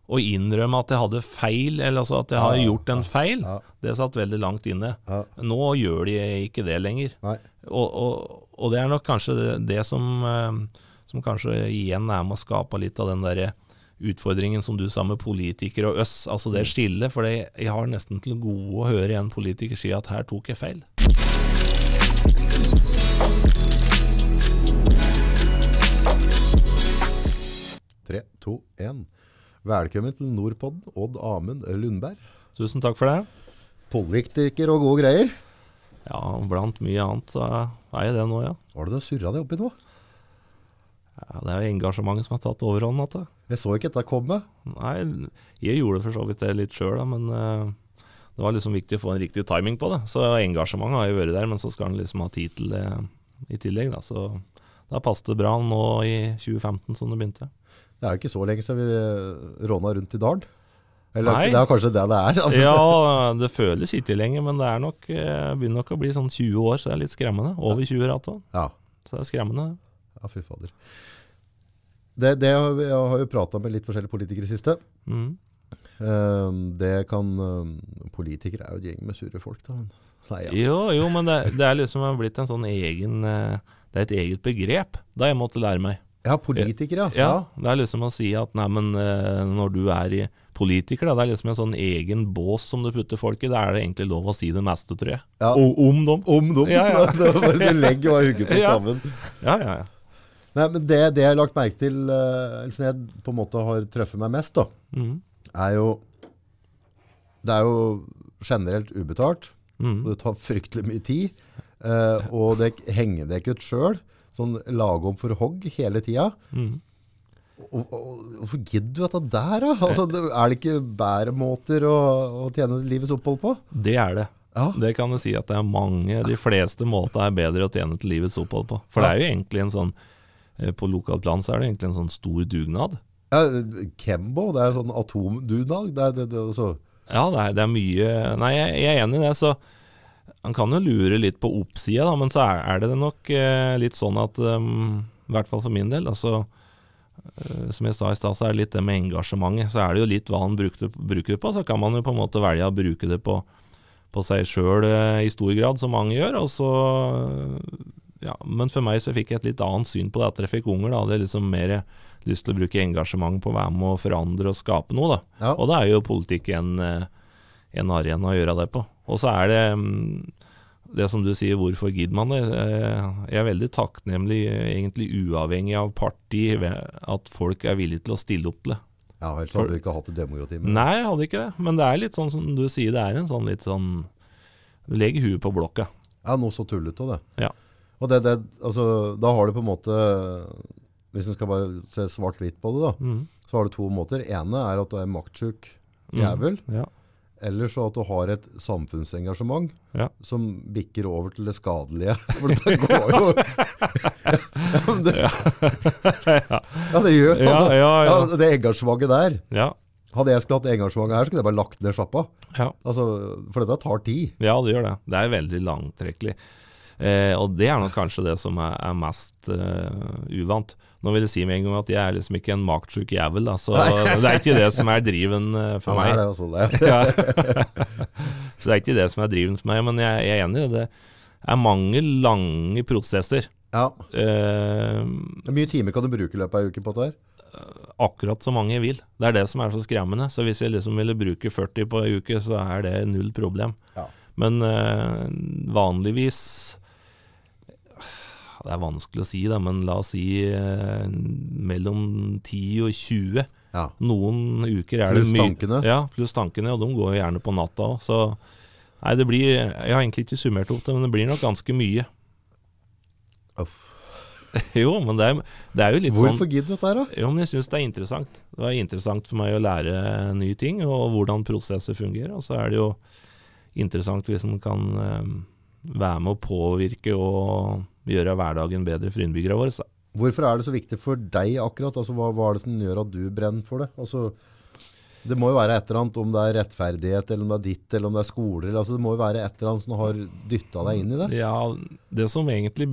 å innrømme at jeg hadde feil, eller altså at jeg har gjort en feil, det satt veldig langt inne. Nå gjør de ikke det lenger. Og det er nok kanskje det som kanskje igjen er med å skape litt av den der utfordringen som du sa med politikere og oss, altså det skillet, for jeg har nesten til gode å høre en politiker si at her tok jeg feil. 3, 2, 1. Velkommen til Nordpodden, Odd Amund Lundberg. Tusen takk for det. Politiker og gode greier. Ja, blant mye annet så er jeg det nå, ja. Hva er det du surret deg oppi nå? Ja, det er jo engasjementet som har tatt overhånd, dette. Jeg så ikke dette komme. Nei, jeg gjorde for så vidt det litt selv, da, men det var liksom viktig å få en riktig timing på det. Så engasjementet har jo vært der, men så skal den liksom ha tid til det i tillegg, da. Så da passet det bra nå i 2015 som det begynte. Det er jo ikke så lenge siden vi råna rundt i Dalen. Eller Nei. Det er kanskje det det er. Altså. Ja, det føles ikke lenge, men det er nok, begynner nok å bli sånn 20 år, så det er litt skremmende. Over 20 rett også. Ja. Så det er skremmende. Ja, fy fader. Jeg har jo pratet med litt forskjellige politikere i siste. Politikere er jo et gjeng med sure folk da. Nei, ja. Jo, men det er liksom blitt en sånn egen, det er et eget begrep, da jeg måtte lære meg. Ja, politikere, ja. Det er liksom å si at nei, men når du er i politiker, da, det er liksom en sånn egen bås som du putter folk i, da er det egentlig lov å si det meste, tror jeg. Ja. Om dem. Om dem, ja. Du legger og hugger på stammen. Ja. Nei, men det jeg har lagt merke til, eller som jeg på en måte har treffet meg mest da, det er jo generelt ubetalt, og det tar fryktelig mye tid, og det henger det ikke ut selv, sånn lagom for hogg hele tida. Hvorfor gidder du dette der da? Altså, er det ikke bedre måter å tjene livets opphold på? Det er det. Ja. Det kan jeg si at det er mange, de fleste måter er bedre å tjene til livets opphold på. For det er jo egentlig en sånn, på lokalt plan så er det egentlig en sånn stor dugnad. Ja, Kembo, det er sånn atomdugnad. Ja, det er mye. Nei, jeg er enig i det, så han kan jo lure litt på oppsida, da, men så er det nok litt sånn at, i hvert fall for min del, altså, som jeg sa i sted, så er det litt det med engasjementet. Så er det jo litt hva han bruker det på, så kan man jo på en måte velge å bruke det på seg selv i stor grad, som mange gjør, og så, ja, men for meg så fikk jeg et litt annet syn på det etter jeg fikk unger, da. Det er liksom mer lyst til å bruke engasjement på å være med å forandre og skape noe, da. Ja. Og da er jo politikk en arena å gjøre det på. Og så er det som du sier, hvorfor gidder man det? Jeg er veldig takknemlig, egentlig uavhengig av parti, at folk er villige til å stille opp til det. Ja, ellers hadde du ikke hatt et demokrati. Nei, jeg hadde ikke det. Men det er litt sånn som du sier, det er en sånn litt sånn, du legger huet på blokka. Ja, noe så tullet av det. Ja. Og altså, da har du på en måte, hvis en skal bare se svart-hvitt på det da, så har du to måter. Ene er at du er maktsjuk jævel, eller så at du har et samfunnsengasjement som bikker over til det skadelige. For det går jo... Ja, det gjør altså. Ja, det engasjementet der. Ja. Hadde jeg skulle hatt engasjementet her, så kunne jeg bare lagt ned slappa. Ja. Altså, for dette tar tid. Ja, det gjør det. Det er veldig langtrekkelig. Og det er nok kanskje det som er mest uvant. Nå vil jeg si med en gang at jeg er liksom ikke en maktsjuk jævel, da, så det er ikke det som er driven for meg. Det er også det. Så det er ikke det som er driven for meg, men jeg er enig i det. Det er mange lange prosesser. Ja. Hvor mye timer kan du bruke i løpet av en uke på det her? Akkurat så mange jeg vil. Det er det som er så skremmende. Så hvis jeg liksom ville bruke 40 på en uke, så er det null problem. Ja. Men vanligvis... Det er vanskelig å si det, men la oss si mellom 10 og 20. Ja. Noen uker er plus det mye. Tankene. Ja, pluss tankene, og de går jo gjerne på natta også. Så nei, det blir, jeg har egentlig ikke summert opp det, men det blir nok ganske mye. Jo, men det er jo litt sånn... Hvorfor gidder du dette her da? Jo, men jeg synes det er interessant. Det var interessant for meg å lære nye ting, og hvordan prosesser fungerer. Og så er det jo interessant hvis en kan være med å påvirke og gjøre hverdagen bedre for innbyggere våre. Så. Hvorfor er det så viktig for deg akkurat? Altså, hva er det som gjør at du brenner for det? Altså, det må jo være et eller annet, om det er rettferdighet, eller om det er ditt, eller om det er skoler. Altså, det må jo være et eller annet som har dyttet deg inn i det. Ja, det som egentlig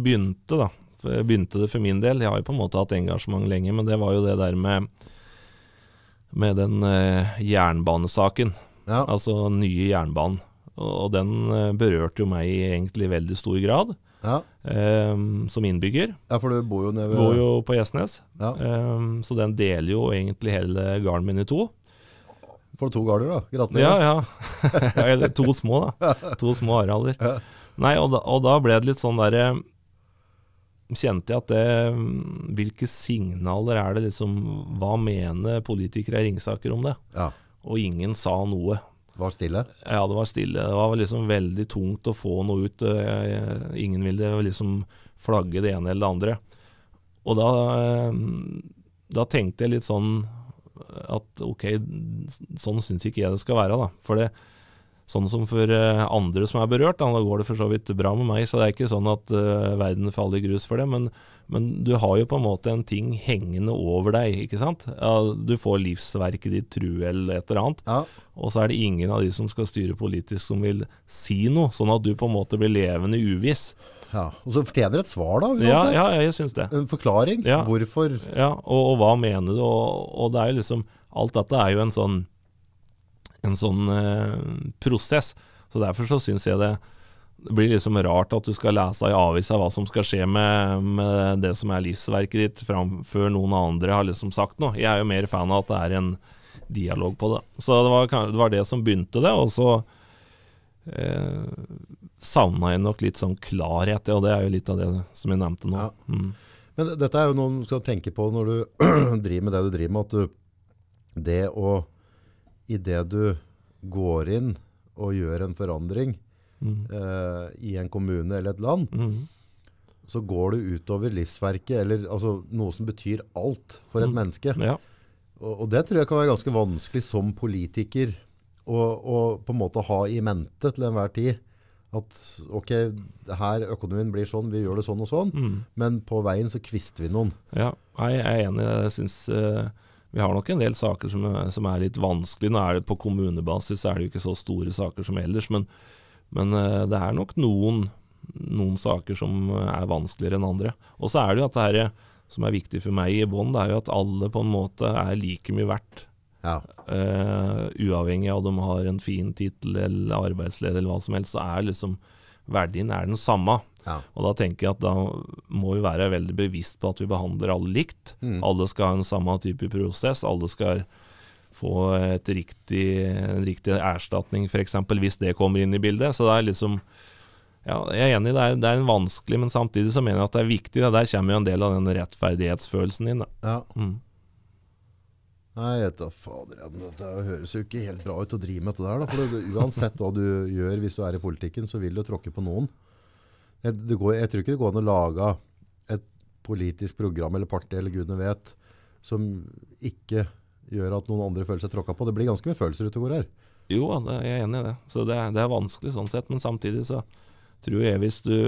begynte det for min del. Jeg har jo på en måte hatt engasjement lenge, men det var jo det der med med den jernbanesaken, altså nye jernbanen. Og den berørte jo meg i egentlig veldig stor grad, som innbygger. Ja, for du bor jo nede ved... Bor jo på Gjesnes, så den deler jo egentlig hele garden min i to. For 2 garder da, gratulerer. Ja. 2 små da, 2 små arealer. Nei, og da ble det litt sånn der, kjente jeg at hvilke signaler er det liksom, hva mener politikere i Ringsaker om det? Ja. Og ingen sa noe. Det var stille? Ja, det var stille. Det var liksom veldig tungt å få noe ut. Ingen ville liksom flagge det ene eller det andre. Og da tenkte jeg litt sånn at ok, sånn synes ikke jeg det skal være da. For det, sånn som for andre som er berørt, da går det for så vidt bra med meg, så det er ikke sånn at verden faller i grus for det, men du har jo på en måte en ting hengende over deg, ikke sant? Ja, du får livsverket ditt true eller et eller annet, og så er det ingen av de som skal styre politisk som vil si noe, sånn at du på en måte blir levende uviss. Ja, og så fortjener et svar da, uansett. Ja, jeg synes det. En forklaring, hvorfor? Ja, og hva mener du, og det er jo liksom, alt dette er jo en sånn prosess, så derfor så synes jeg det blir liksom rart at du skal lese i avisa hva som skal skje med det som er livsverket ditt før noen andre har liksom sagt noe. Jeg er jo mer fan av at det er en dialog på det. Så det var det som begynte det, og så savnet jeg nok litt sånn klarhet, og det er jo litt av det som jeg nevnte nå. Ja. Men dette er jo noe du skal tenke på når du driver med det du driver med, at i det du går inn og gjør en forandring i en kommune eller et land, så går det utover livsverket, eller altså, noe som betyr alt for et menneske. Ja. Og det tror jeg kan være ganske vanskelig som politiker å på en måte ha i mente til enhver tid. At ok, her økonomien blir sånn, vi gjør det sånn og sånn, men på veien så kvister vi noen. Ja, jeg er enig i det. Jeg synes vi har nok en del saker som er litt vanskelig. Nå er det på kommunebasis, så er det jo ikke så store saker som ellers, men det er nok noen saker som er vanskeligere enn andre. Og så er det jo at det her som er viktig for meg i bånd, det er jo at alle på en måte er like mye verdt. Ja. Uavhengig av om de har en fin titel eller arbeidsleder eller hva som helst, så er liksom verdien er den samme. Ja. Og da tenker jeg at da må vi være veldig bevisst på at vi behandler alle likt. Alle skal ha en samme type prosess, alle skal få en riktig erstatning, for eksempel, hvis det kommer inn i bildet. Så det er liksom, ja, jeg er enig, det er en vanskelig, men samtidig så mener jeg at det er viktig. Da. Der kommer jo en del av den rettferdighetsfølelsen inn. Da. Ja. Nei, fader, det høres jo ikke helt bra ut å drive med dette der, da, for uansett hva du gjør hvis du er i politikken, så vil du tråkke på noen. Jeg tror ikke det går an å lage et politisk program eller parti, eller gudene vet, som ikke gjør at noen andre føler seg tråkket på. Det blir ganske mye følelser ute og går her. Jo, jeg er enig i det. Så det er vanskelig sånn sett, men samtidig så tror jeg hvis du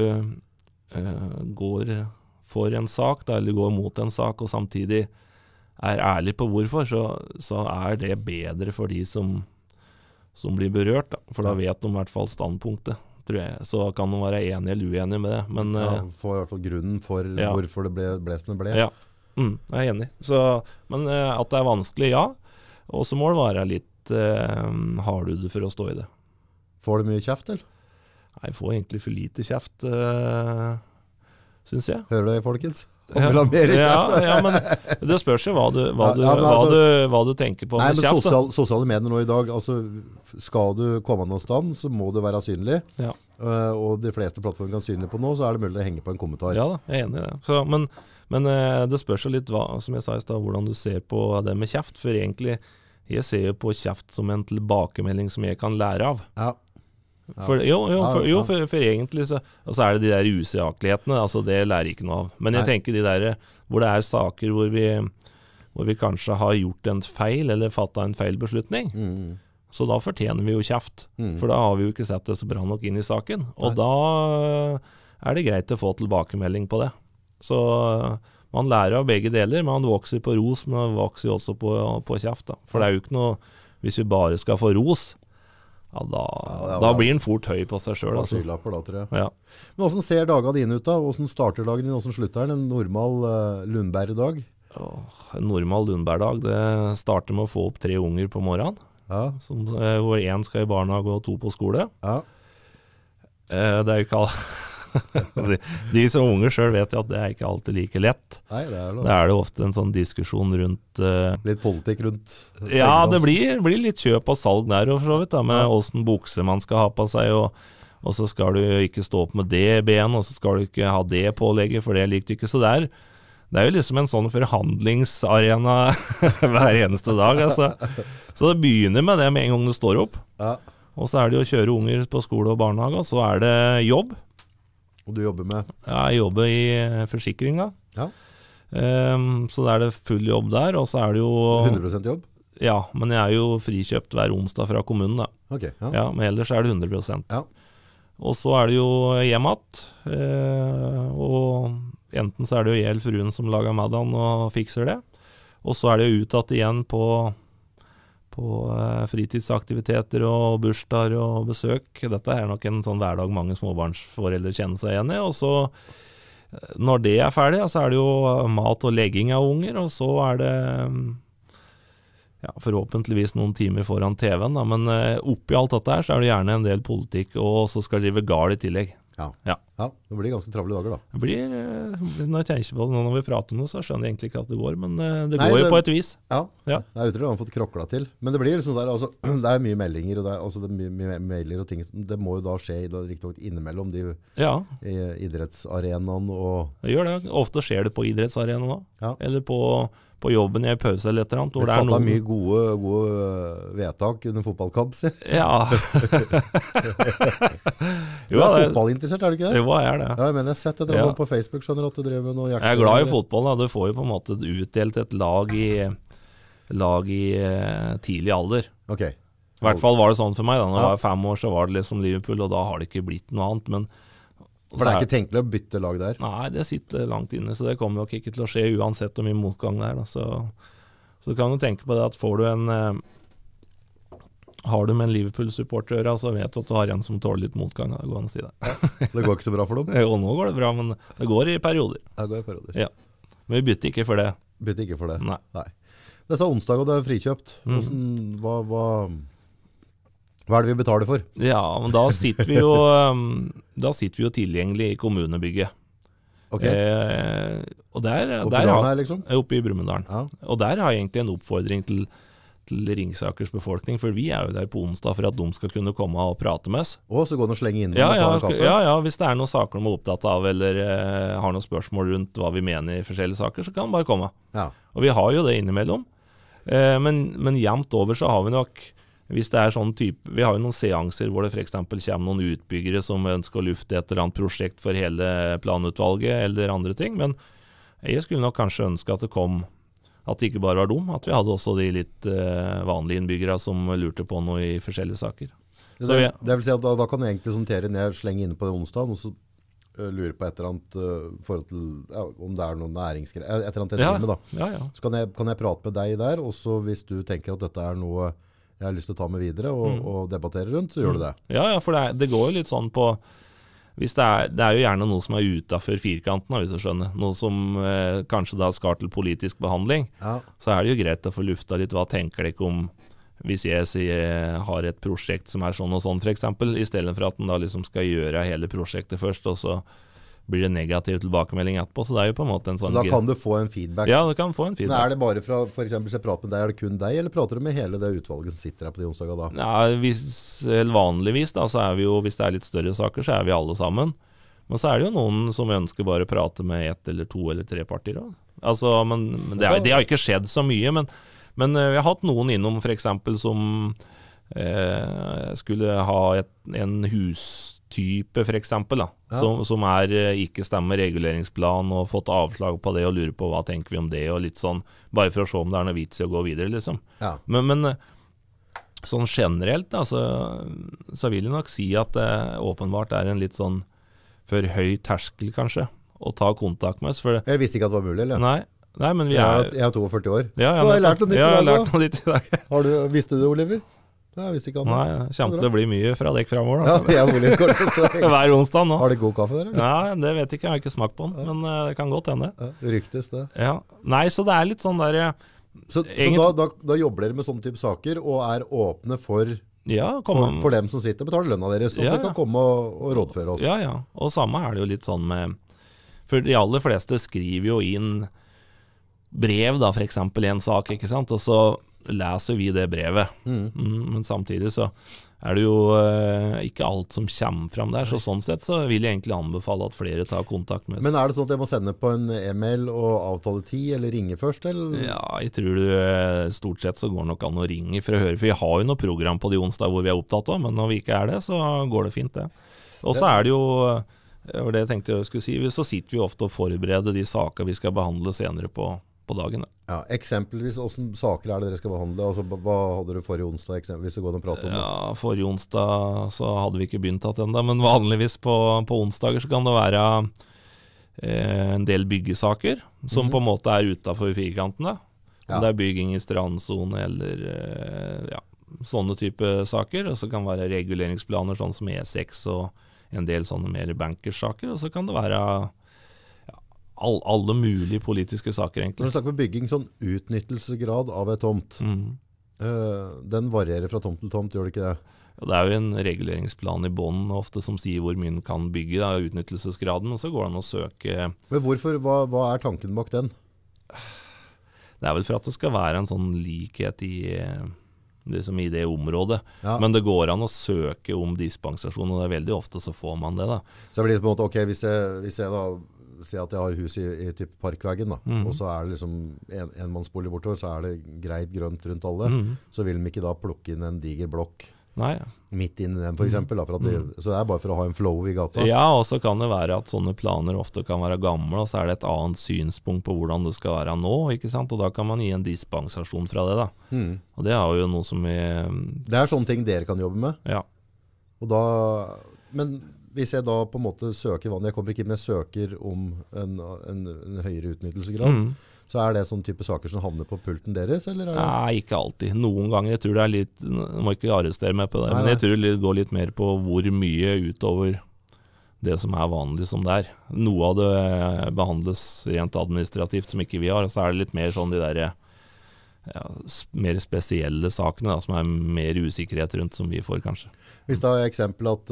går for en sak, da, eller går mot en sak, og samtidig er ærlig på hvorfor, så er det bedre for de som blir berørt, da. For da vet de i hvert fall standpunktet, tror jeg. Så kan de være enige eller uenige med det. Men, får i hvert fall grunnen for hvorfor det ble som det ble. Ja, jeg er enig. Men at det er vanskelig, ja. Og så må det være litt har du det for å stå i det. Får du mye kjeft, eller? Nei, jeg får egentlig for lite kjeft, synes jeg. Hører du det, folkens? Ja, men det spørs jo hva du tenker på med kjeft. Sosiale medier nå i dag, altså, skal du komme noen stand, så må du være synlig. Ja. Og de fleste plattformer kan synlig på nå, så er det mulig å henge på en kommentar. Ja da, jeg er enig i det. Men det spørs jo litt, som jeg sa i sted, hvordan du ser på det med kjeft. For egentlig, jeg ser jo på kjeft som en tilbakemelding som jeg kan lære av. Ja. For egentlig så er det de der usaklighetene, altså det lærer jeg ikke noe av. Men jeg tenker de der hvor det er saker hvor vi kanskje har gjort en feil eller fattet en feil beslutning, så da fortjener vi jo kjeft. For da har vi jo ikke sett det så bra nok inn i saken. Og da er det greit å få tilbakemelding på det. Så man lærer av begge deler. Man vokser på ros, men man vokser også på kjeft. Da. For det er jo ikke noe, hvis vi bare skal få ros, ja, da blir den fort høy på seg selv. Altså. Da, tror jeg. Ja. Men hvordan ser dagene dine ut da? Hvordan starter dagen din, hvordan slutter den? En normal Lundberg-dag? En normal Lundberg-dag, det starter med å få opp 3 unger på morgenen, hvor 1 skal i barnehage og 2 på skole. Det er jo ikke de som unger selv vet jo at det er ikke alltid like lett. Nei, det er det ofte en sånn diskusjon rundt litt politikk rundt. Ja, det blir litt kjøp og salg der og for så vidt da, med hvordan bukser man skal ha på seg, og så skal du ikke stå opp med det ben, og så skal du ikke ha det pålegget, for det likte du ikke. Så det er jo liksom en sånn forhandlingsarena hver eneste dag. Altså. Så det begynner med det med en gang du står opp. Og så er det jo å kjøre unger på skole og barnehage, og så er det jobb. Og du jobber med? Ja, jeg jobber i forsikring da. Så da er det full jobb der, og så er det jo 100% jobb? Ja, men jeg er jo frikjøpt hver onsdag fra kommunen da. Okay, men ellers er det 100%. Og så er det jo hjemmet, og enten så er det jo jeg fruen som lager middagen og fikser det, og så er det jo utsatt igjen på fritidsaktiviteter og bursdager og besøk. Dette er nok en sånn hverdag mange småbarnsforeldre kjenner seg igjen i, og så når det er ferdig, så er det jo mat og legging av unger, og så er det forhåpentligvis noen timer foran TV-en, da. Men oppi alt dette her så er det gjerne en del politikk, og så skal det drive gal i tillegg. Det blir ganske travle dager da. Det blir, når jeg tenker på det nå når vi prater om det, så skjønner jeg egentlig ikke at det går, men det går jo på et vis. Det er utrolig å ha fått krokla til. Men det blir liksom der, altså, det er mye meldinger, og det er mye mailer og ting. Det må jo da skje riktig innimellom de idrettsarenaen og... Det gjør det. Ofte skjer det på idrettsarenaen da. Eller på jobben i en pause eller et eller annet. Det fattet mye gode vedtak under fotballkamp, si. Du er fotballinteressert, er du ikke det? Jo, jeg er det. Jeg mener, jeg har sett et eller annet på Facebook, skjønner at du driver med noe Jeg er glad i fotball, da. Du får jo på en måte utdelt et lag i tidlig alder. I hvert fall var det sånn for meg da. Når jeg var 5 år, så var det liksom Liverpool, og da har det ikke blitt noe annet, men for det er ikke tenkelig å bytte lag der? Nei, det sitter langt inne, så det kommer nok ikke til å skje uansett hvor mye motgang det er. Da. Så du kan jo tenke på det at har du med en Liverpool-supporter å gjøre, så vet du at du har en som tåler litt motgang. Det går an å si det. Det går ikke så bra for dem? Jo, nå går det bra, men det går i perioder. Det går i perioder. Ja. Men vi bytter ikke for det. Bytter ikke for det? Nei. Det er så onsdag, og det er frikjøpt. Hva er det vi betaler for? Ja, men da sitter vi jo tilgjengelig i kommunebygget. Og der her, liksom? Oppe i Brumunddal. Og der har jeg egentlig en oppfordring til Ringsakers befolkning, for vi er jo der på onsdag for at de skal kunne komme og prate med oss. Så går det å slenge inn og ta en kaffe? Ja, hvis det er noen saker de er opptatt av, eller har noen spørsmål rundt hva vi mener i forskjellige saker, så kan de bare komme. Og vi har jo det innimellom. Men jevnt over så har vi nok, hvis det er sånn type, vi har jo noen seanser hvor det for eksempel kommer noen utbyggere som ønsker å lufte et eller annet prosjekt for hele planutvalget eller andre ting, men jeg skulle nok kanskje ønske at at det ikke bare var dem, at vi hadde også de litt vanlige innbyggere som lurte på noe i forskjellige saker. Det vil si at da kan du egentlig sortere ned, slenge inne på den onsdagen, og så lure på et eller annet forhold til, om det er noen næringsgreier, et eller annet da. Så kan jeg prate med deg der, og så hvis du tenker at dette er noe jeg har lyst til å ta med videre og debattere rundt, så gjør du det. Ja, for det går jo litt sånn på, hvis det er jo gjerne noe som er utenfor firkanten, hvis du skjønner, noe som kanskje da skal til politisk behandling, så er det jo greit å få lufta litt, hva tenker dere om, hvis jeg har et prosjekt som er sånn og sånn for eksempel, i stedet for at den da liksom skal gjøre hele prosjektet først, og så blir det negativ tilbakemelding etterpå, så det er jo på en måte en sånn... Så da kan du få en feedback? Ja, du kan få en feedback. Men er det bare fra, for eksempel, hvis jeg prater med deg, er det kun deg, eller prater du med hele det utvalget som sitter her på de onsdager da? Ja, vanligvis da, så er vi jo, hvis det er litt større saker, så er vi alle sammen. Men så er det jo noen som ønsker bare å prate med 1 eller 2 eller 3 partier. Altså, men det har ikke skjedd så mye, men vi har hatt noen innom for eksempel som skulle ha en hustype for eksempel da, som ikke stemmer reguleringsplan og fått avslag på det og lurer på hva tenker vi om det og litt sånn, bare for å se om det er noe vits i å gå videre liksom. Men sånn generelt da, så vil jeg nok si at det åpenbart er en litt sånn for høy terskel kanskje å ta kontakt med oss. Jeg visste ikke at det var mulig, eller? Nei, men vi jeg er 42 år. Så har jeg lært noe nytt i dag. Visste du det, Oliver? Jeg visste ikke Nei, kommer til å bli mye fra dekk fremover da. Ja, jeg må litt kort. Hver onsdag nå. Har det god kaffe der, eller? Nei, det vet jeg ikke, jeg har ikke smakt på den, men det kan godt hende. Ja, ryktes det. Ja. Nei, så det er litt sånn der... Så da jobber dere med sånne type saker, og er åpne for dem som sitter og betaler lønna deres, så de kan komme og rådføre oss. Ja, og samme er det jo litt sånn med... For de aller fleste skriver jo inn brev da, for eksempel i en sak, ikke sant? Og så leser vi det brevet. Men samtidig så er det jo ikke alt som kommer frem der, så sånn sett så vil jeg egentlig anbefale at flere tar kontakt med oss. Men er det sånn at jeg må sende på en e-mail og avtale tid, eller ringe først, eller? Ja, jeg tror stort sett så går det nok an å ringe for å høre, for vi har jo noe program på de onsdag hvor vi er opptatt av, men når vi ikke er det, så går det fint det. Og så er det jo, det jeg tenkte jeg skulle si, så sitter vi ofte og forbereder de saker vi skal behandle senere på dagen. Ja, eksempelvis, hvordan saker er det dere skal behandle? Altså, hva hadde du forrige onsdag, eksempelvis, å gå og prate om det? Ja, forrige onsdag så hadde vi ikke begynt at enda, men vanligvis på onsdager så kan det være en del byggesaker, som på en måte er utenfor firkantene. Om det er bygging i strandzone eller sånne type saker, og så kan det være reguleringsplaner sånn som E6 og en del sånne mer bankersaker, og så kan det være alle mulige politiske saker egentlig. Når du snakker om bygging, sånn utnyttelsesgrad av et tomt, den varierer fra tomt til tomt, gjør det ikke det? Ja, det er jo en reguleringsplan i bånden ofte som sier hvor mye den kan bygge, da, utnyttelsesgraden, og så går det an å søke. Men hvorfor, hva er tanken bak den? Det er vel for at det skal være en sånn likhet i det området. Men det går an å søke om dispensasjon, og det er veldig ofte så får man det da. Så det blir på en måte, ok, hvis jeg da sier at jeg har hus i type Parkveggen da, og så er det liksom en mannsbolig bortover, så er det greit grønt rundt alle, så vil de ikke da plukke inn en diger blokk midt inn i den for eksempel, så det er bare for å ha en flow i gata. Ja, og så kan det være at sånne planer ofte kan være gamle, og så er det et annet synspunkt på hvordan det skal være nå, ikke sant? Og da kan man gi en dispensasjon fra det da. Og det er jo noe som Det er sånne ting dere kan jobbe med? Ja. Og da, men hvis jeg da på en måte søker vann, jeg kommer ikke inn med søker om en høyere utnyttelsesgrad, så er det sånn type saker som havner på pulten deres, eller er det? Nei, ikke alltid. Noen ganger, jeg tror det er litt, jeg må ikke arrestere meg på det, men jeg tror det går litt mer på hvor mye utover det som er vanlig som det er. Noe av det behandles rent administrativt som ikke vi har, og så er det litt mer sånn de der mer spesielle sakene da, som er mer usikkerhet rundt som vi får kanskje. Hvis det er et eksempel at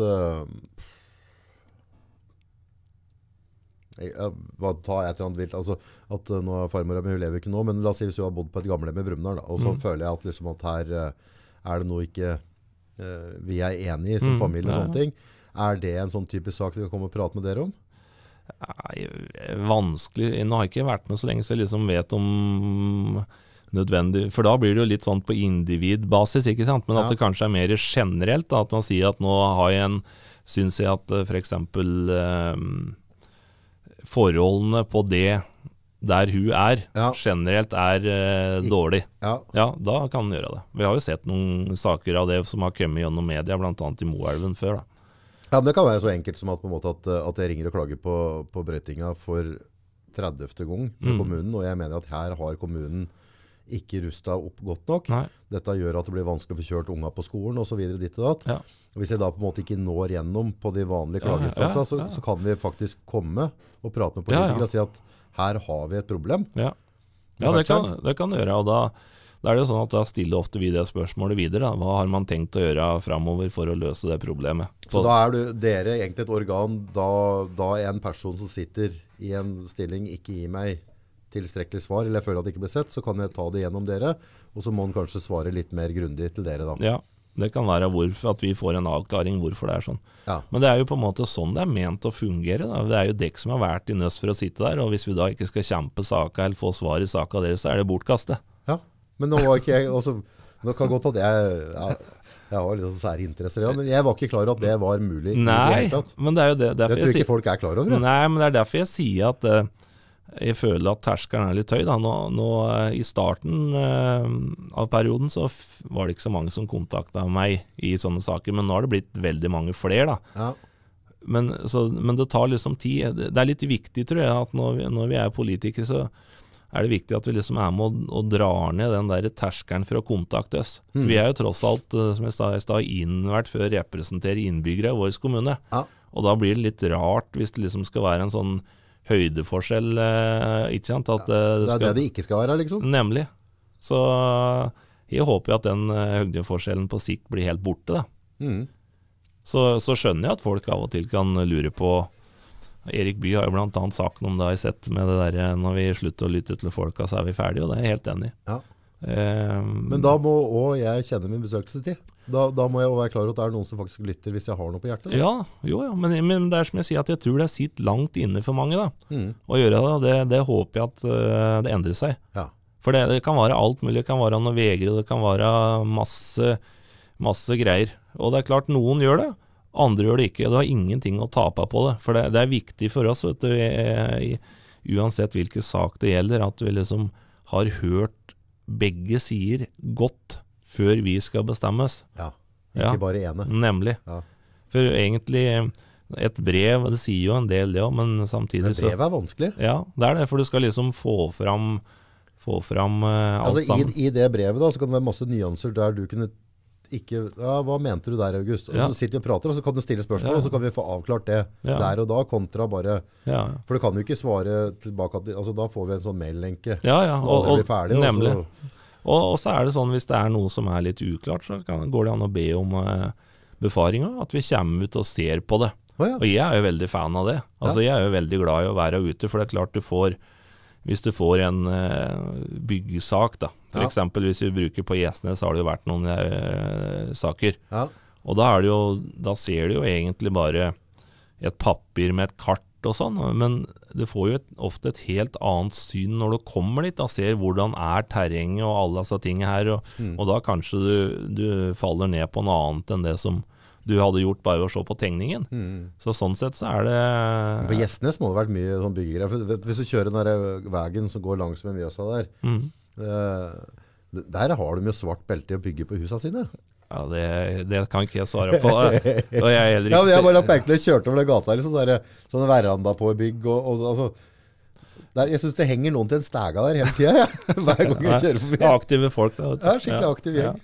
ta et eller annet vilt, altså at nå er farmor og hun lever ikke nå, men la oss si hvis du har bodd på et gamlehjem i Brumunddal, og så føler jeg at, liksom, at her er det noe ikke vi er enige i som familie og sånne ting. Er det en sånn typisk sak du kan komme og prate med dere om? Nei, vanskelig. Nå har jeg ikke vært med så lenge så jeg liksom vet om nødvendig, for da blir det jo litt sånn på individbasis, ikke sant? Men at det kanskje er mer generelt, da, at man sier at nå har jeg synes jeg at for eksempel forholdene på det der hun er, generelt er dårlig. Ja, da kan den gjøre det. Vi har jo sett noen saker av det som har kommet gjennom media, blant annet i Moelven før da. Ja, men det kan være så enkelt som at, på en måte at jeg ringer og klager på brøytinga for 30. gang med kommunen, og jeg mener at her har kommunen ikke rustet opp godt nok. Dette gjør at det blir vanskelig å få kjørt unga på skolen, og så videre ditt og datt. Og hvis jeg da på en måte ikke når gjennom på de vanlige klageinstansene, så kan vi faktisk komme og prate med politikere og si at her har vi et problem. Ja, det kan gjøre, og da er det jo sånn at da stiller ofte vi det spørsmålet videre. Da. Hva har man tenkt å gjøre fremover for å løse det problemet? Så da er dere egentlig et organ, da en person som sitter i en stilling ikke gir meg tilstrekkelig svar, eller jeg føler at det ikke blir sett, så kan jeg ta det gjennom dere, og så må man kanskje svare litt mer grundig til dere da. Ja, det kan være at vi får en avklaring hvorfor det er sånn. Men det er jo på en måte sånn det er ment å fungere. Da. Det er jo dekk som har vært i nøs for å sitte der, og hvis vi da ikke skal kjempe saka eller få svar i saka deres, så er det bortkastet. Ja, men nå var ikke jeg, også, det kan godt at jeg har litt sære interesser, men jeg var ikke klar over at det var mulig. Nei, men det er jo det. Jeg tror ikke folk er klar over det. Nei, men det er derfor jeg sier at jeg føler at terskelen er litt høy. Da. Nå, i starten av perioden så var det ikke så mange som kontaktet meg i sånne saker, men nå har det blitt veldig mange flere. Da. Men det tar liksom tid. Det er litt viktig, tror jeg, at når vi er politikere, så er det viktig at vi liksom er med og drar ned den der terskelen for å kontakte oss. For vi er jo tross alt, som jeg sa i stad, innvært for å representere innbyggere i vår kommune. Ja. Og da blir det litt rart hvis det liksom skal være en sånn høydeforskjell, ikke sant? At det er det det ikke skal være, liksom. Nemlig. Så jeg håper jo at den høydeforskjellen på sikt blir helt borte, da. Så skjønner jeg at folk av og til kan lure på. Erik Bye har jo blant annet sagt noe om det, har jeg sett med det der, når vi slutter å lytte til folka, så er vi ferdige, og det er jeg helt enig i. Ja. Men da må også jeg kjenne min besøkelsestid. Da må jeg også være klar over at det er noen som faktisk lytter hvis jeg har noe på hjertet. Da. Ja, men det er som jeg sier, at jeg tror det sitter langt inne for mange da, å gjøre det. Det håper jeg at det endrer seg. Ja. For det kan være alt mulig, det kan være noe vegre, det kan være masse greier. Og det er klart, noen gjør det, andre gjør det ikke. Det har ingenting å tape på det, for det er viktig for oss, vet du, uansett hvilken sak det gjelder, at vi liksom har hørt begge sider godt før vi skal bestemmes. Ja, ikke bare ene. Nemlig. Ja. For egentlig, et brev, det sier jo en del det også, men samtidig så... Men brev er vanskelig. Ja, det er det, for du skal liksom få fram alt altså, sammen. I det brevet da, så kan det være masse nyanser der du kunne ikke... Ja, hva mente du der, August? Og så sitter vi og prater, og så kan du stille spørsmål, og så kan vi få avklart det der og da, kontra bare... For du kan jo ikke svare tilbake, altså da får vi en sånn mail-lenke. Og blir ferdig, nemlig. Og så er det sånn, hvis det er noe som er litt uklart, så går det an å be om befaringer, at vi kommer ut og ser på det. Og jeg er jo veldig fan av det. Altså, jeg er jo veldig glad i å være ute, for det er klart hvis du får en byggesak da, for eksempel hvis vi bruker på Gjesnes, så har det jo vært noen saker. Og da ser du jo egentlig bare et papir med et kart og sånn, men det får jo ofte et helt annet syn når du kommer dit, da ser hvordan er terrenget og alle disse tingene her, og da kanskje du faller ned på noe annet enn det som du hadde gjort bare å se på tegningen. Så sånn sett så er det... På Gjesnes må det ha vært mye sånn byggegreier. Hvis du kjører den der veien som går langs med Mjøsa der, der har de jo svart belte i å bygge på husene sine. Ja, det kan ikke jeg svare på. Og jeg heller ikke... Ja, jeg bare lagt merke til kjørte over det gata, liksom, sånne veranda på bygg, og altså... Jeg synes det henger noen til en stega der hele tiden, hver gang jeg kjører forbi. Aktive folk da, vet du. Ja, skikkelig aktiv gjeng.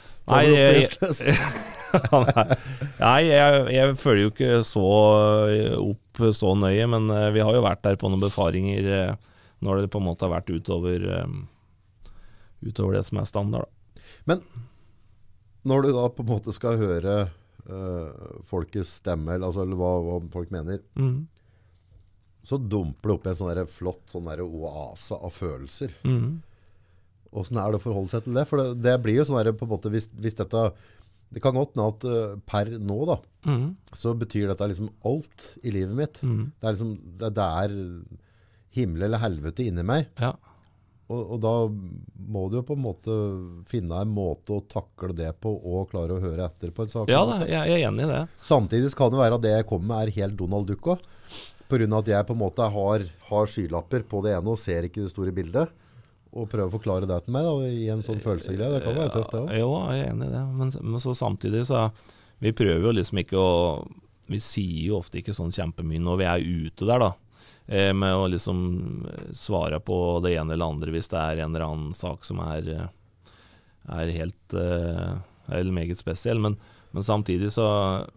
Nei, jeg føler jo ikke opp så nøye, men vi har jo vært der på noen befaringer når det på en måte har vært utover det som er standard da. Men når du da på en måte skal høre folkets stemme, altså hva folk mener, så dumper det opp en sånn der flott sånn der oase av følelser. Hvordan er det å forholde seg til det? For det blir jo sånn der på en måte, hvis dette... Det kan godt nå at per nå da, så betyr dette liksom alt i livet mitt. Det er liksom, det er himmel eller helvete inni meg. Ja. Og da må du jo på en måte finne en måte å takle det på og klare å høre etter på en sak. Ja, jeg er enig i det. Samtidig kan det være at det jeg kommer med er helt Donald Duck også, på grunn av at jeg på en måte har skylapper på det ene og ser ikke det store bildet. Og prøve å forklare det til meg da, i en sånn følelsegreie. Det kan være tøft det også. Jo, jeg er enig i det. Men så samtidig så vi prøver jo liksom ikke å... Vi sier jo ofte ikke sånn kjempemye når vi er ute der da. Med å liksom svare på det ene eller andre hvis det er en eller annen sak som er helt eller meget spesiell. Men samtidig så...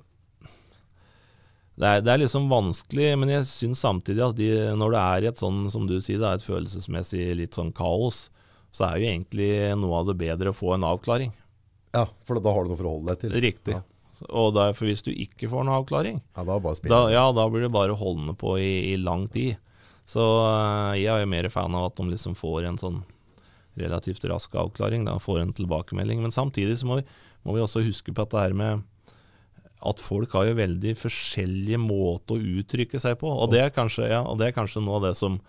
Det er liksom vanskelig, men jeg synes samtidig at når det er et sånn, som du sier, det er et følelsesmessig litt sånn kaos, så er jo egentlig noe av det bedre å få en avklaring. Ja, for da har du noe for å holde deg til. Riktig. Ja. Og derfor hvis du ikke får en avklaring, da blir det bare holdende på i lang tid. Så jeg er jo mer fan av at de liksom får en sånn relativt rask avklaring, da får en tilbakemelding. Men samtidig så må vi også huske på at det her med at folk har jo veldig forskjellige måter å uttrykke seg på, og det er kanskje noe av det som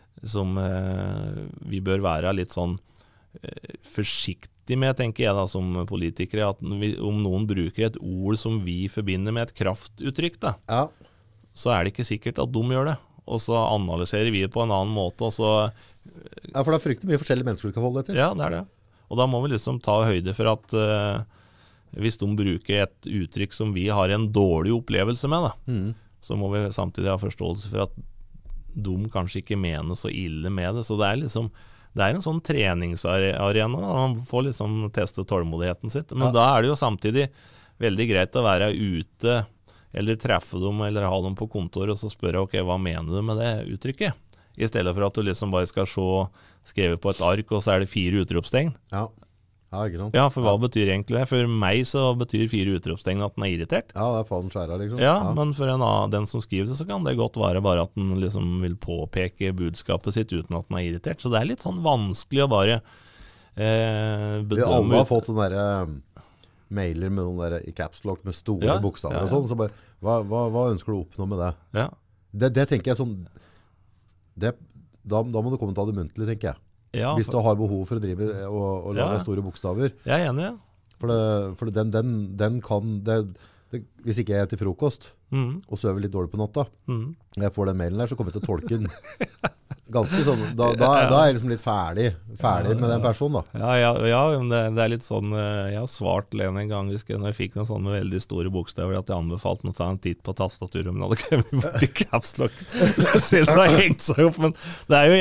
vi bør være litt sånn forsiktig med, tenker jeg da, som politikere, at om noen bruker et ord som vi forbinder med et kraftuttrykk da, så er det ikke sikkert at de gjør det, og så analyserer vi det på en annen måte, og så... Ja, for det er fryktelig mye forskjellige mennesker du kan holde etter. Ja, det er det. Og da må vi liksom ta høyde for at hvis de bruker et uttrykk som vi har en dårlig opplevelse med, da, så må vi samtidig ha forståelse for at de kanskje ikke mener så ille med det. Så det er liksom, det er en sånn treningsarena, man får liksom teste tålmodigheten sitt. Men da er det jo samtidig veldig greit å være ute, eller treffe dem, eller ha dem på kontor, og så spørre, ok, hva mener du med det uttrykket? I stedet for at du liksom bare skal se skrevet på et ark, og så er det 4 utropstegn. Ja, ikke sant? Ja, for hva betyr egentlig det? For meg så betyr 4 utropstegn at den er irritert. Ja, det er faen skjæra, liksom. Ja, men for den som skriver det, så kan det godt være bare at den liksom vil påpeke budskapet sitt uten at den er irritert. Så det er litt sånn vanskelig å bare bedømme. Vi alle har fått sånne mailer med noen der i caps lock med store bokstaver og sånn, så bare, hva ønsker du å oppnå med det? Ja. Det tenker jeg sånn, da må du komme til det muntlig, tenker jeg. Ja, hvis du har behov for å drive og lage store bokstaver. Jeg er enig, For den kan, hvis ikke jeg er til frokost, og sover litt dårlig på natta, når jeg får den mailen der, så kommer jeg til å tolke den ganske sånn, da er jeg liksom litt ferdig med den personen da. Ja, men det er litt sånn, jeg har svart Lene en gang, når jeg fikk noen sånne veldig store bokstaver, at jeg anbefalte å ta en titt på tastaturet, men hadde kommet bort i caps lock. Så synes det har hengt seg opp, men det er jo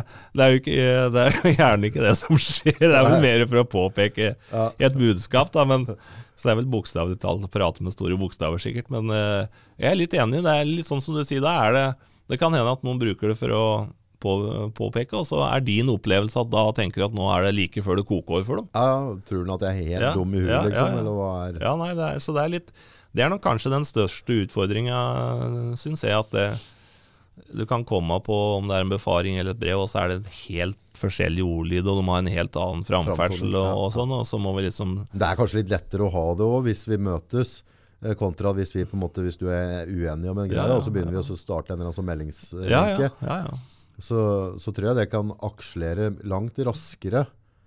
gjerne ikke det som skjer. Det er vel mer for å påpeke et budskap da, men så det er vel bokstavlig talt å prate med store bokstaver sikkert, men jeg er litt enig, det er litt sånn som du sier, det kan hende at noen bruker det for å påpeke, og så er din opplevelse at da tenker du at nå er det like før det koker for dem. Ja, tror du at jeg er helt dum i huet, liksom, eller hva er? Ja, nei, så det er litt, det er nok kanskje den største utfordringen, synes jeg, at du kan komme på om det er en befaring eller et brev, og så er det en helt forskjellig ordlyd, og de har en helt annen framferdsel og sånn, og så må vi liksom... Det er kanskje litt lettere å ha det også, hvis vi møtes, kontra hvis vi på en måte, hvis du er uenig om en greie, og så begynner vi også å starte en eller annen sånn meldingsrenke. Ja. Så tror jeg det kan akselere langt raskere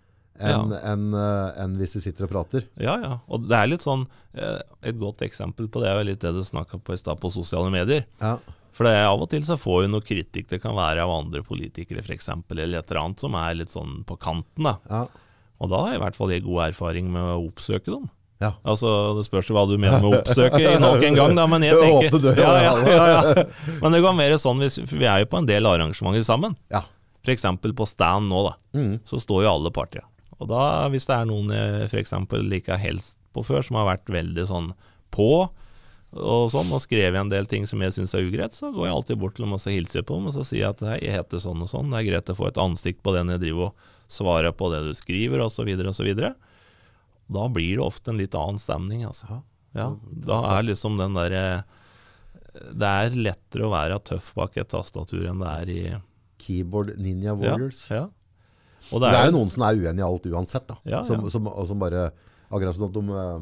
enn hvis vi sitter og prater. Ja, og det er litt sånn, et godt eksempel på det er jo litt det du snakket på i sted på sosiale medier. Ja. For det, av og til så får vi noe kritikk, det kan være av andre politikere for eksempel, eller et eller annet som er litt sånn på kanten da. Ja. Og da har jeg i hvert fall god erfaring med å oppsøke dem. Ja. Altså, det spørs hva du mener med å oppsøke i nok en gang da, men jeg tenker ja. Men det går mer sånn, for vi er jo på en del arrangementer sammen. Ja. For eksempel på stand nå da, så står jo alle partier. Og da, hvis det er noen for eksempel like helst på før, som har vært veldig sånn på, og sånn, og skrevet en del ting som jeg synes er ugreit, så går jeg alltid bort til dem og så hilser jeg på dem, og så sier jeg at jeg heter sånn og sånn, det er greit å få et ansikt på den jeg driver og svarer på det du skriver, og så videre og så videre. Da blir det ofte en litt annen stemning, altså. Ja, da er liksom den der, det er lettere å være tøff bak et tastatur enn det er i Keyboard Ninja Warriors. Ja. Og det er jo noen som er uenig i alt uansett da. Ja. Som bare, akkurat sånn at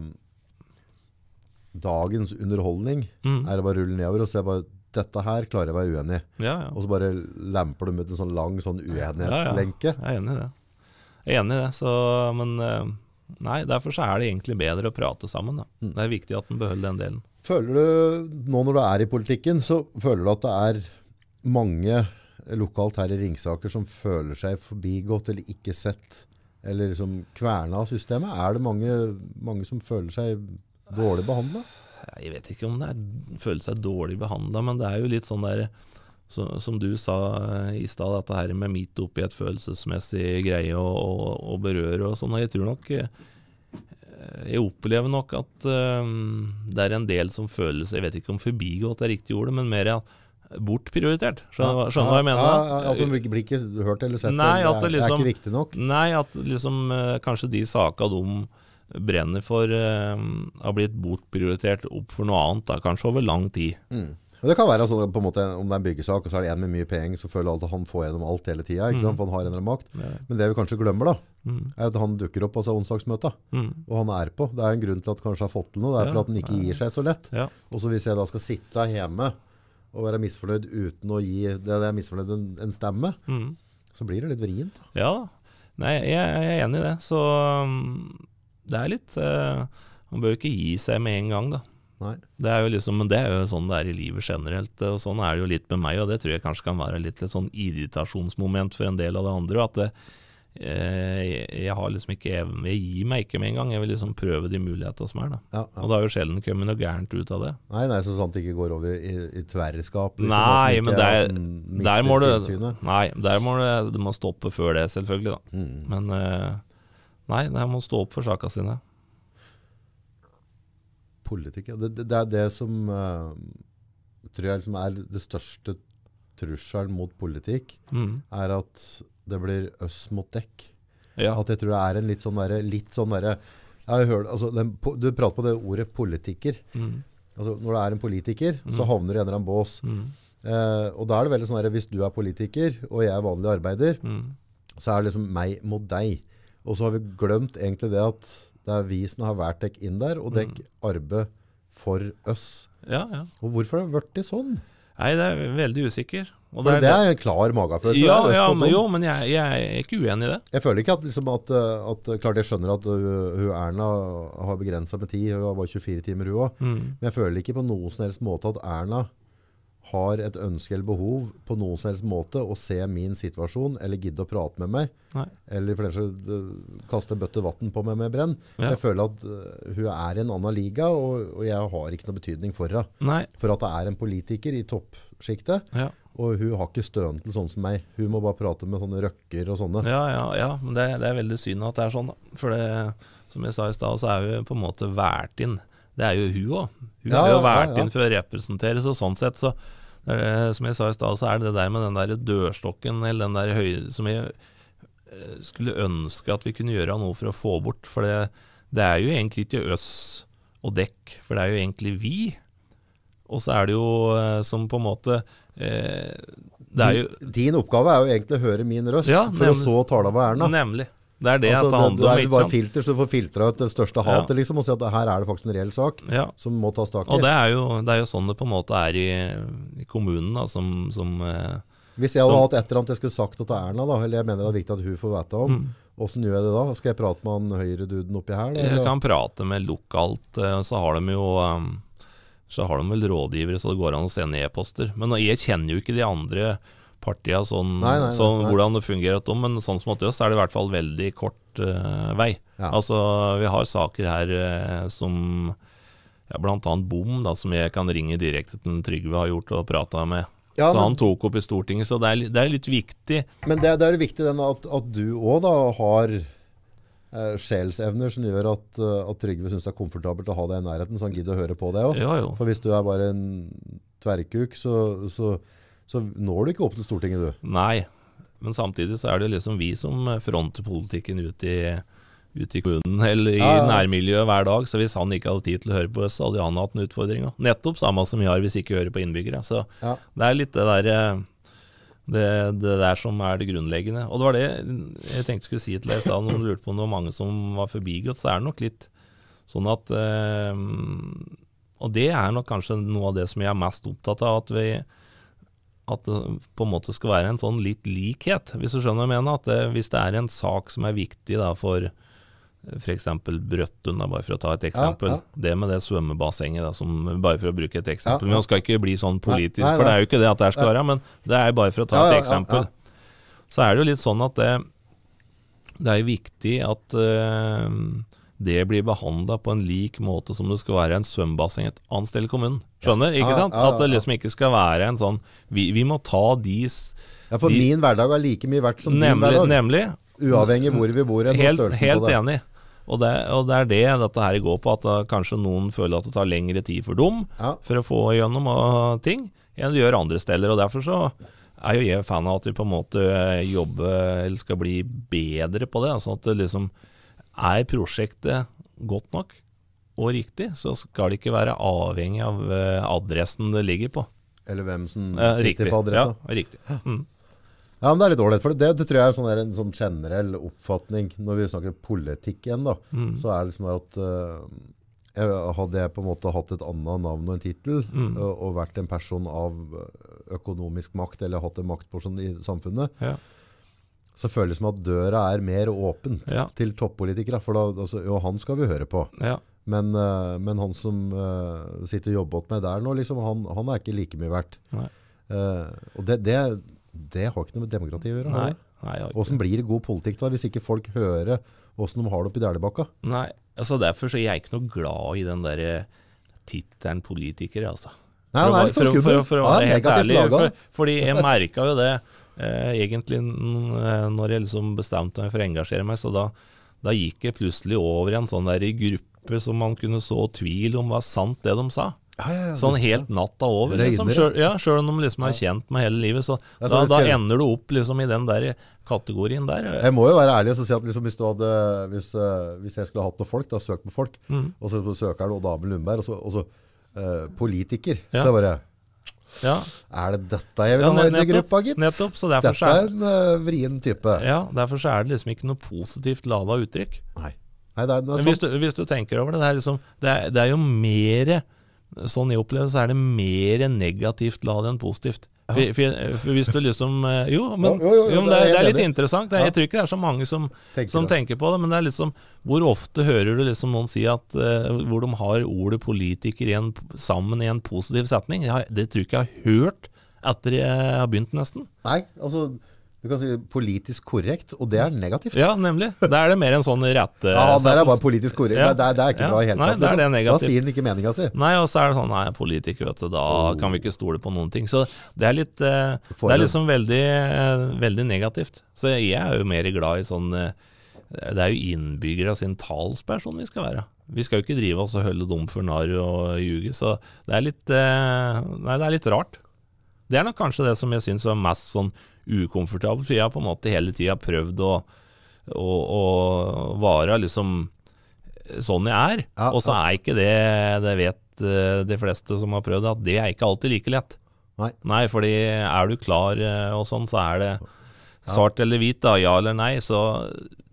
dagens underholdning er det bare å rulle nedover og se bare, dette her klarer jeg å være uenig. Ja. Og så bare lemper du med en sånn lang sånn uenighetslenke. Jeg er enig i det. Så, men nei, derfor så er det egentlig bedre å prate sammen da. Det er viktig at den beholder den delen. Føler du, nå når du er i politikken, så føler du at det er mange lokalt her i Ringsaker som føler seg forbigått eller ikke sett, eller liksom kverna av systemet? Er det mange som føler seg dårlig behandlet? Jeg vet ikke om det føler seg dårlig behandlet, men det er jo litt sånn der, som du sa i sted, at det her med midt opp i et følelsesmessig greie og berøre og sånn, og jeg tror nok, jeg opplever nok at det er en del som føler seg, jeg vet ikke om forbigått er riktig ordet, men mer bortprioritert. Skjønner du hva jeg mener? Ja, at de blir ikke hørt eller sett, nei, det er ikke viktig nok. Nei, at liksom kanskje de sakene de brenner for har blitt bortprioritert opp for noe annet, da, kanskje over lang tid. Og det kan være sånn, på en måte, om det er en byggesak, og så er det en med mye penger, så føler alle at han får gjennom alt hele tiden, ikke sant? For han har en eller annen makt. Men det vi kanskje glemmer da, er at han dukker opp på onsdagsmøtet, og han er på. Det er en grunn til at han kanskje har fått til noe, det er for at han ikke gir seg så lett. Og så hvis jeg da skal sitte hjemme og være misfornøyd uten å gi det jeg er misfornøyd en stemme, så blir det litt vrient. Ja, nei, jeg er enig i det. Så det er litt, man bør ikke gi seg med en gang da. Nei. Det er jo liksom, men det er jo sånn det er i livet generelt, og sånn er det jo litt med meg, og det tror jeg kanskje kan være litt et sånn irritasjonsmoment for en del av det andre, at jeg har liksom ikke evnen, jeg gir meg ikke med en gang, jeg vil liksom prøve de mulighetene som da. Ja. Og da har jo sjelden kommet noe gærent ut av det. Nei, så sånn at det ikke går over i tverrskap. Liksom, nei, men der må det må stoppe før det, selvfølgelig da. Men nei, det må stå opp for sakene sine. Politikk, det er det som tror jeg liksom er det største trusselen mot politikk, er at det blir øss mot dekk. Ja. At jeg tror det er en litt sånn der, jeg har hørt, altså, du prater på det ordet politiker. Altså, når du er en politiker, så havner du i en eller annen bås. Og da er det veldig sånn der, hvis du er politiker, og jeg er vanlig arbeider, så er det liksom meg mot deg. Og så har vi glemt egentlig det at det er vi som har vært dekk inn der, og dekk arbeid for oss. Ja. Og hvorfor har det vært det sånn? Nei, det er veldig usikker. Og det er en klar magefølelse. Men jeg er ikke uenig i det. Jeg føler ikke at, liksom, at klart jeg skjønner at hun Erna har begrenset med tid, hun var 24 timer hun også. Men jeg føler ikke på noen som helst måte at Erna har et ønske eller behov på noen som helst måte å se min situasjon, eller gidde å prate med meg, eller for eksempel kaste bøtte vatten på meg med brenn. Ja. Jeg føler at hun er i en annen liga, og jeg har ikke noe betydning for henne. For at det er en politiker i toppskiktet, og hun har ikke støen til sånn som meg. Hun må bare prate med sånne røkker og sånne. Ja, men det er veldig synd at det er sånn da. For det, som jeg sa i sted, så er vi på en måte vært inn. Det er jo hun også. Hun har jo vært inn for å representere, så sånn sett så som jeg sa i sted, så er det der med den der dørstokken, eller den der høyde, som jeg skulle ønske at vi kunne gjøre noe for å få bort, for det er jo egentlig ikke oss og dekk, for det er jo egentlig vi, og så er det jo som på en måte det er jo, din oppgave er jo egentlig å høre min røst, for å så tale av Erna. Nemlig. Det er det at det handler om, ikke sant? Filter, så du får filtret det største hatet, liksom, og si at her er det faktisk en reell sak som må tas tak i. Og det er jo sånn det på en måte er i kommunen, da, som hvis jeg hadde hatt et eller annet jeg skulle sagt til Erna, da, eller jeg mener det er viktig at hun får vite om, hvordan gjør jeg det da? Skal jeg prate med han høyre-duden oppi her? Da, jeg kan prate med lokalt, så har de vel rådgivere, så det går an å sende e-poster. Men jeg kjenner jo ikke de andre partiene sånn, hvordan det fungerer, men sånn som at så er det i hvert fall veldig kort vei. Altså, vi har saker her som blant annet Bom, da, som jeg kan ringe direkte til Trygve har gjort og pratet med. Så han tok opp i Stortinget, så det er litt viktig. Men det er viktig at du også da har sjelsevner som gjør at Trygve synes det er komfortabelt å ha deg i nærheten, så han gidder å høre på det også. For hvis du er bare en tverrkuk, så når du ikke opp til Stortinget, du? Nei, men samtidig så er det liksom vi som fronter politikken ut i kommunen, eller i nærmiljøet hver dag, så hvis han ikke hadde tid til å høre på oss, så hadde han hatt en utfordring. Nettopp samme som vi har hvis ikke hører på innbyggere. Så det er litt det der som er det grunnleggende. Og det var det jeg tenkte skulle si til deg i stedet, når du lurte på om det var mange som var forbigått, så er det nok litt sånn at, og det er nok kanskje noe av det som jeg er mest opptatt av, at det på en måte skal være en sånn litt likhet, hvis du skjønner hva jeg mener, at hvis det er en sak som er viktig da, for eksempel Brøttun, da, bare for å ta et eksempel, det med det svømmebassenget, da, bare for å bruke et eksempel, men det skal ikke bli sånn politisk, for det er jo ikke det at det skal være, men det er bare for å ta et eksempel. Så er det jo litt sånn at det er viktig at det blir behandlet på en lik måte som det skal være en svømmebasseng et annet sted i kommunen. Skjønner, ikke sant? At det liksom ikke skal være en sånn, vi må ta for min hverdag er like mye verdt som din hverdag. Nemlig. Uavhengig hvor vi bor. Helt enig. Og det er det dette her går på, at kanskje noen føler at det tar lengre tid for dem for å få gjennom ting, enn det gjør andre steder. Og derfor så er jo jeg fan av at vi på en måte jobber, eller skal bli bedre på det, sånn at det liksom er prosjektet godt nok og riktig, så skal det ikke være avhengig av adressen det ligger på. Eller hvem som sitter på adressa. Ja, riktig. Ja, men det er litt dårlig, for det tror jeg er en sånn generell oppfatning når vi snakker politikk igjen da, så er det liksom at hadde jeg på en måte hatt et annet navn og en titel, og vært en person av økonomisk makt, eller hatt en maktperson i samfunnet, så føles det som at døra er mer åpen til toppolitikere, for da, altså, jo, han skal vi høre på. Men han som sitter og jobber åt meg der nå, liksom, han er ikke like mye verdt. Og det har ikke noe med demokrati å gjøre. Hvordan blir det god politikk da, hvis ikke folk hører hvordan de har det oppe i Dælebakka? Nei, altså derfor så er jeg ikke noe glad i den der tittelen politiker, altså. Nei, han er litt sånn skummel. For å være helt ærlig, fordi jeg merket jo det egentlig når jeg liksom bestemte meg for å engasjere meg, så da gikk jeg plutselig over i en sånn der gruppe som man kunne så tvil om var sant det de sa. Sånn helt natta over, liksom. Selv om de liksom er kjent med hele livet, så da ender du opp liksom i den der kategorien der. Jeg må jo være ærlig og si at liksom, hvis jeg skulle hatt noen folk, da søkt med folk, og så søker du Damen Lundberg, og så politiker, så jeg bare, er det dette jeg vil ha i gruppa, gitt? Nettopp, så dette er en vrien type. Ja, derfor så er det liksom ikke noe positivt ladet uttrykk. Nei, hvis du tenker over det, det er jo mer... Sånn jeg opplever, så er det mer negativt ladet enn positivt. For hvis du liksom... Men det er litt interessant. Jeg tror ikke det er så mange som tenker på det, men det er liksom... Hvor ofte hører du liksom noen si at hvor de har ordet politiker sammen i en positiv setning? Det tror ikke jeg har hørt etter jeg har begynt nesten. Nei, altså... Du kan si politisk korrekt, og det er negativt. Ja, nemlig. Da er det mer en sånn rette... der er bare politisk korrekt. Det er ikke bra i hele tatt. Nei, det er negativt. Da sier den ikke meningen sin. Nei, og så er det sånn, politiker, vet du, da kan vi ikke stole på noen ting. Så det er litt, det er liksom veldig, veldig negativt. Så jeg er jo mer glad i sånn, det er jo innbyggere av sin talsperson vi skal være. Vi skal jo ikke drive oss og holde dum for narr og ljuge, så det er litt, det er litt rart. Det er nok kanskje det som jeg synes var mest sånn ukomfortabelt, for jeg har på en måte hele tiden prøvd å være liksom sånn jeg er, og så er ikke det vet de fleste som har prøvd, at det er ikke alltid like lett. Nei, fordi er du klar og sånn, så er det svart eller hvit da, ja eller nei, så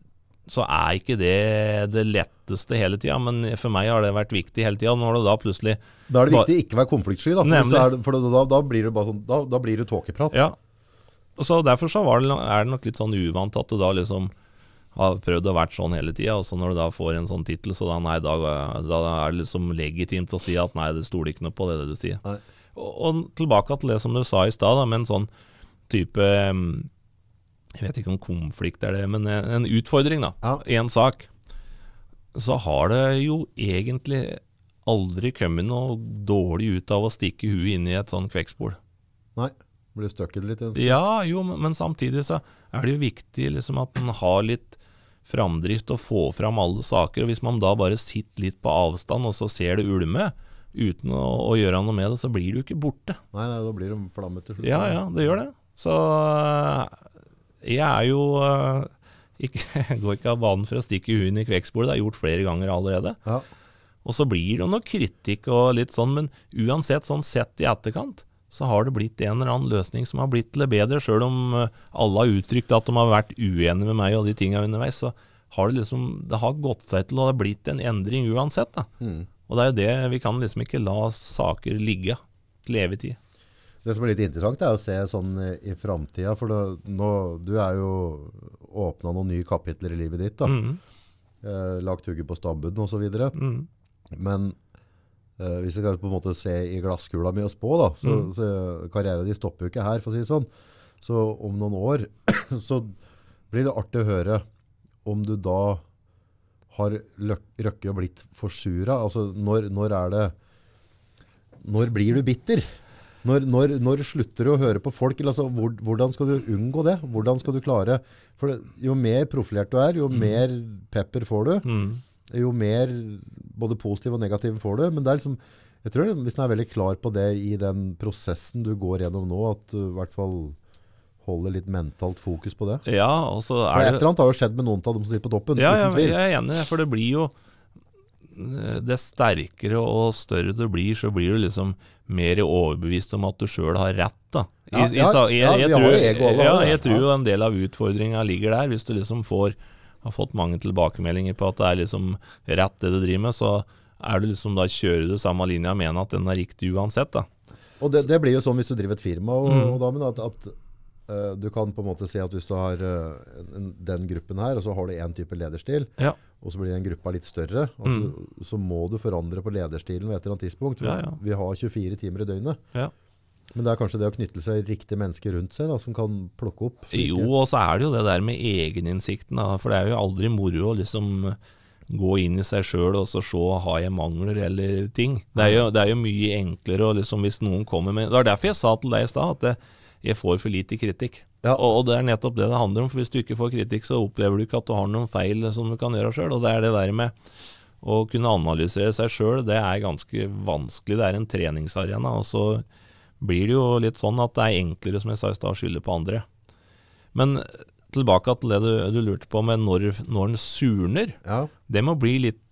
er ikke det letteste hele tiden, men for meg har det vært viktig hele tiden. Når det da plutselig... Da er det viktig å ikke være konfliktsky, da, for da blir det bare sånn, da blir det tåkeprat. Ja, og så derfor så er det nok litt sånn uvant at du da liksom har prøvd å vært sånn hele tiden, og så når du da får en sånn titel, så da er det liksom legitimt å si at nei, det stoler ikke noe på det du sier. Og tilbake til det som du sa i sted, med en sånn type, jeg vet ikke om konflikt er det, men en utfordring da, i en sak, så har det jo egentlig aldri kommet noe dårlig ut av å stikke huet inn i et sånn kvekkspol. Nei. Blir støkket litt? Ja, jo, men samtidig så er det jo viktig liksom at man har litt framdrift og få fram alle saker, og hvis man da bare sitter litt på avstand og så ser det ulme uten å gjøre noe med det, så blir det jo ikke borte. Nei, da blir det flammet til slutt. Ja, det gjør det. Så jeg er jo går ikke av banen for å stikke hunden i kvekksporet, det har jeg gjort flere ganger allerede. Og så blir det jo noe kritikk og litt sånn, men uansett sånn sett i etterkant, så har det blitt en eller annen løsning som har blitt til det bedre, selv om alle har uttrykt at de har vært uenige med meg og de tingene underveis, så har det har gått seg til, og det har blitt en endring uansett da. Og det er jo det, vi kan liksom ikke la saker ligge til evig tid. Det som er litt interessant er å se sånn i fremtiden, for du er jo åpnet noen nye kapitler i livet ditt da. Lagt hugget på stabbuden og så videre. Men hvis jeg kan på en måte se i glasskula med å spå da, så karrieren din stopper jo ikke her, for å si det sånn. Så om noen år så blir det artig å høre om du da har røkket og blitt forsura. Altså når blir du bitter? Når slutter du å høre på folk? Altså, hvordan skal du unngå det? Hvordan skal du klare? For jo mer profilert du er, jo mer pepper får du. Jo mer både positiv og negativ får du, men det er liksom, jeg tror hvis du er veldig klar på det i den prosessen du går gjennom nå, at du i hvert fall holder litt mentalt fokus på det. Ja, og så er det... For et eller annet har jo skjedd med noen av dem som sitter på toppen, uten tvil. Jeg er enig, for det blir jo, det sterkere og større du blir, så blir du liksom mer overbevist om at du selv har rett da. Jeg tror jo en del av utfordringen ligger der, hvis du liksom har fått mange tilbakemeldinger på at det er liksom rett det du driver med, så er du liksom da kjører du samme linje og mener at den er riktig uansett da. Og det blir jo sånn hvis du driver et firma, og da, men at du kan på en måte si at hvis du har den gruppen her, og så har du en type lederstil, og så blir den gruppa litt større, så må du forandre på lederstilen ved et eller annet tidspunkt. Vi har 24 timer i døgnet. Men det kanskje det å knytte seg riktige mennesker rundt seg da, som kan plukke opp? Jo, og så det jo det der med egeninnsikten da, for det jo aldri moro å liksom gå inn i seg selv og så se, har jeg mangler eller ting. Det jo mye enklere å liksom, hvis noen kommer med, det derfor jeg sa til deg i sted, at jeg får for lite kritikk. Ja. Og det nettopp det handler om, for hvis du ikke får kritikk, så opplever du ikke at du har noen feil som du kan gjøre selv, og det det der med å kunne analysere seg selv, det ganske vanskelig, det en treningsarena, og så blir det jo litt sånn at det enklere, som jeg sa i sted, å skylde på andre. Men tilbake til det du lurte på med når den surner, det må bli litt,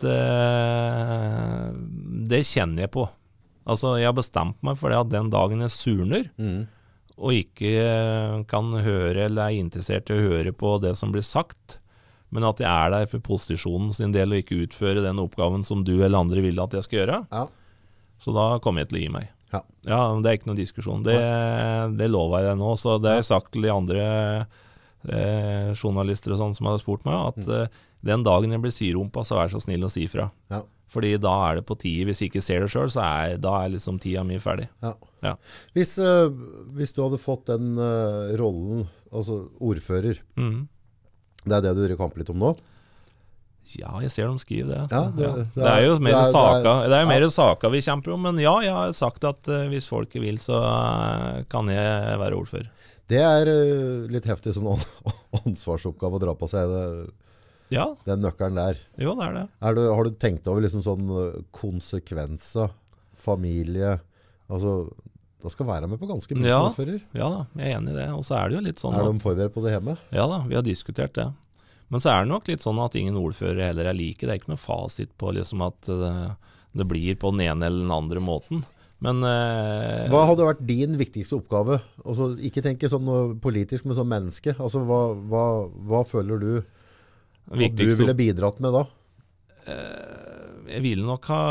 det kjenner jeg på. Altså, jeg har bestemt meg for det at den dagen jeg surner, og ikke kan høre eller interessert i å høre på det som blir sagt, men at jeg der for posisjonen sin del og ikke utføre den oppgaven som du eller andre vil at jeg skal gjøre, så da kommer jeg til å gi meg. Ja, det ikke noen diskusjon. Det lover jeg deg nå, så det har jeg sagt til de andre journalister og sånn som har spurt meg, at den dagen jeg blir sirumpa, så vær så snill å si fra. Fordi da det på tide, hvis jeg ikke ser det selv, så da liksom tida mi ferdig. Ja. Hvis du hadde fått den rollen, altså ordfører, det det du driver kamp litt om nå? Ja, jeg ser de skriver det. Det jo mer saker, det jo mer saker vi kjemper om, men ja, jeg har sagt at hvis folk vil, så kan jeg være ordfører. Det litt heftig sånn ansvarsoppgave å dra på seg den nøkkelen der. Jo, det det. Har du tenkt over liksom sånn konsekvenser, familie, altså da skal være med på ganske mye som ordfører? Ja da, jeg enig i det, og så det jo litt sånn de forberedt på det hjemme? Ja da, vi har diskutert det. Men så det nok litt sånn at ingen ordfører heller like. Det ikke noe fasit på liksom at det blir på den ene eller den andre måten. Men hva hadde vært din viktigste oppgave? Altså, ikke tenke sånn politisk, men som menneske. Altså, hva føler du at du ville bidratt med da? Jeg ville nok ha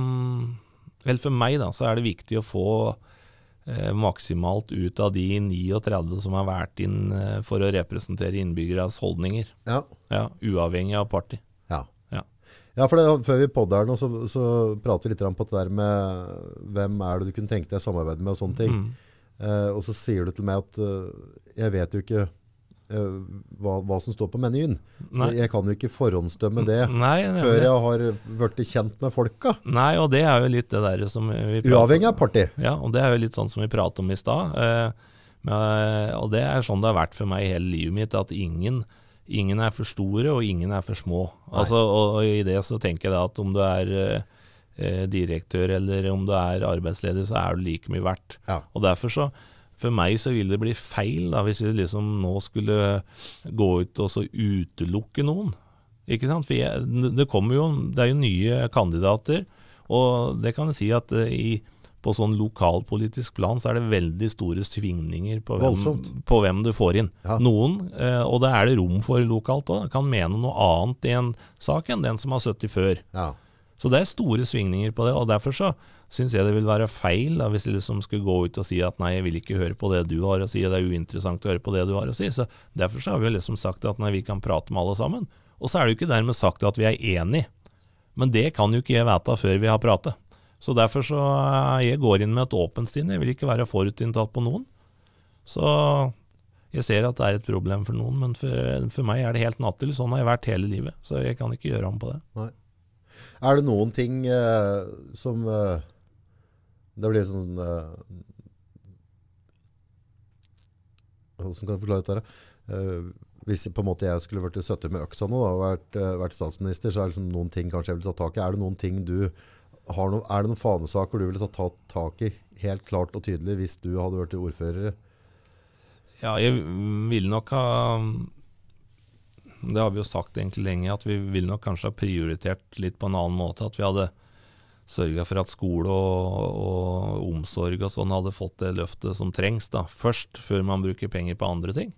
vel for meg da, så det viktig å få maksimalt ut av de 39 som har vært inn for å representere innbyggeres holdninger. Ja, uavhengig av parti. Ja, for før vi podder nå, så prater vi litt på det der med hvem det du kunne tenke deg samarbeide med og sånne ting. Og så sier du til meg at jeg vet jo ikke hva som står på menyen. Så jeg kan jo ikke forhåndsdømme det før jeg har vært kjent med folka. Nei, og det jo litt det der som vi prater om. Uavhengig av parti. Ja, og det jo litt sånn som vi pratet om i sted. Og det sånn det har vært for meg i hele livet mitt, at ingen for store, og ingen for små. Altså, og i det så tenker jeg da at om du direktør, eller om du arbeidsleder, så du like mye verdt. Og derfor så for meg så vil det bli feil da, hvis vi liksom nå skulle gå ut og så utelukke noen. Ikke sant? For det jo nye kandidater, og det kan jeg si at på sånn lokalpolitisk plan så det veldig store svingninger på hvem du får inn. Noen, og det det rom for lokalt også, kan mene noe annet i en sak enn den som har sittet før. Så det store svingninger på det, og derfor så synes jeg det vil være feil da, hvis jeg liksom skulle gå ut og si at nei, jeg vil ikke høre på det du har å si, og det uinteressant å høre på det du har å si. Så derfor så har vi liksom sagt at nei, vi kan prate med alle sammen. Og så det jo ikke dermed sagt at vi enige. Men det kan jo ikke jeg vite før vi har pratet. Så derfor så jeg går inn med et åpent sinn. Jeg vil ikke være forutinntatt på noen. Så jeg ser at det et problem for noen, men for meg det helt naturlig. Sånn har jeg vært hele livet, så jeg kan ikke gjøre om på det. Nei. Det noen ting som det blir sånn hvordan kan jeg forklare dette hvis på en måte jeg skulle vært 70 med øksa nå og vært statsminister, så det liksom noen ting kanskje jeg ville ta tak i. Det noen ting du har det noen fanesaker du ville ta tak i helt klart og tydelig hvis du hadde vært ordfører? Ja, jeg vil nok ha, det har vi jo sagt egentlig lenge, at vi vil nok kanskje ha prioritert litt på en annen måte, at vi hadde sørget for at skole og omsorg og sånn hadde fått det løftet som trengs da, først, før man bruker penger på andre ting.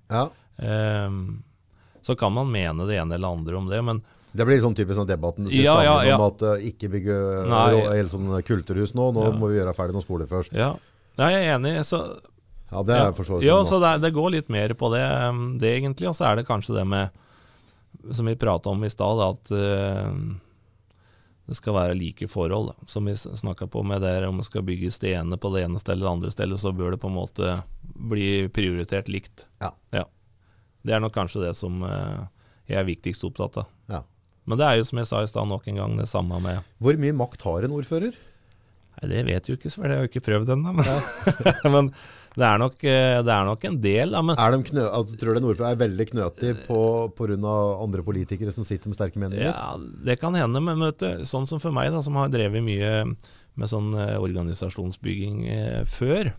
Så kan man mene det ene eller andre om det, men det blir sånn typisk sånn debatten om at ikke bygge helt sånn kulturhus nå må vi gjøre ferdig noen skoler først. Ja, jeg enig. Så, det for så vidt. Ja, så det går litt mer på det egentlig, og så det kanskje det med, som vi pratet om i sted, at det skal være like forhold. Som vi snakket på med der, om det skal bygge stene på det ene stedet eller andre stedet, så bør det på en måte bli prioritert likt. Ja. Ja. Det er nok kanskje det som jeg er viktigst opptatt av. Ja. Men det er jo som jeg sa i stedet nok en gang det samme med... Hvor mye makt har en ordfører? Nei, det vet jeg jo ikke, for det har jeg jo ikke prøvd ennå. Men, men det er nok en del. Da, men, tror du en ordfører er veldig knøtig på grunn av andre politikere som sitter med sterke meninger? Ja, det kan hende, men vet du, sånn som for meg da, som har drevet mye med sånn organisasjonsbygging før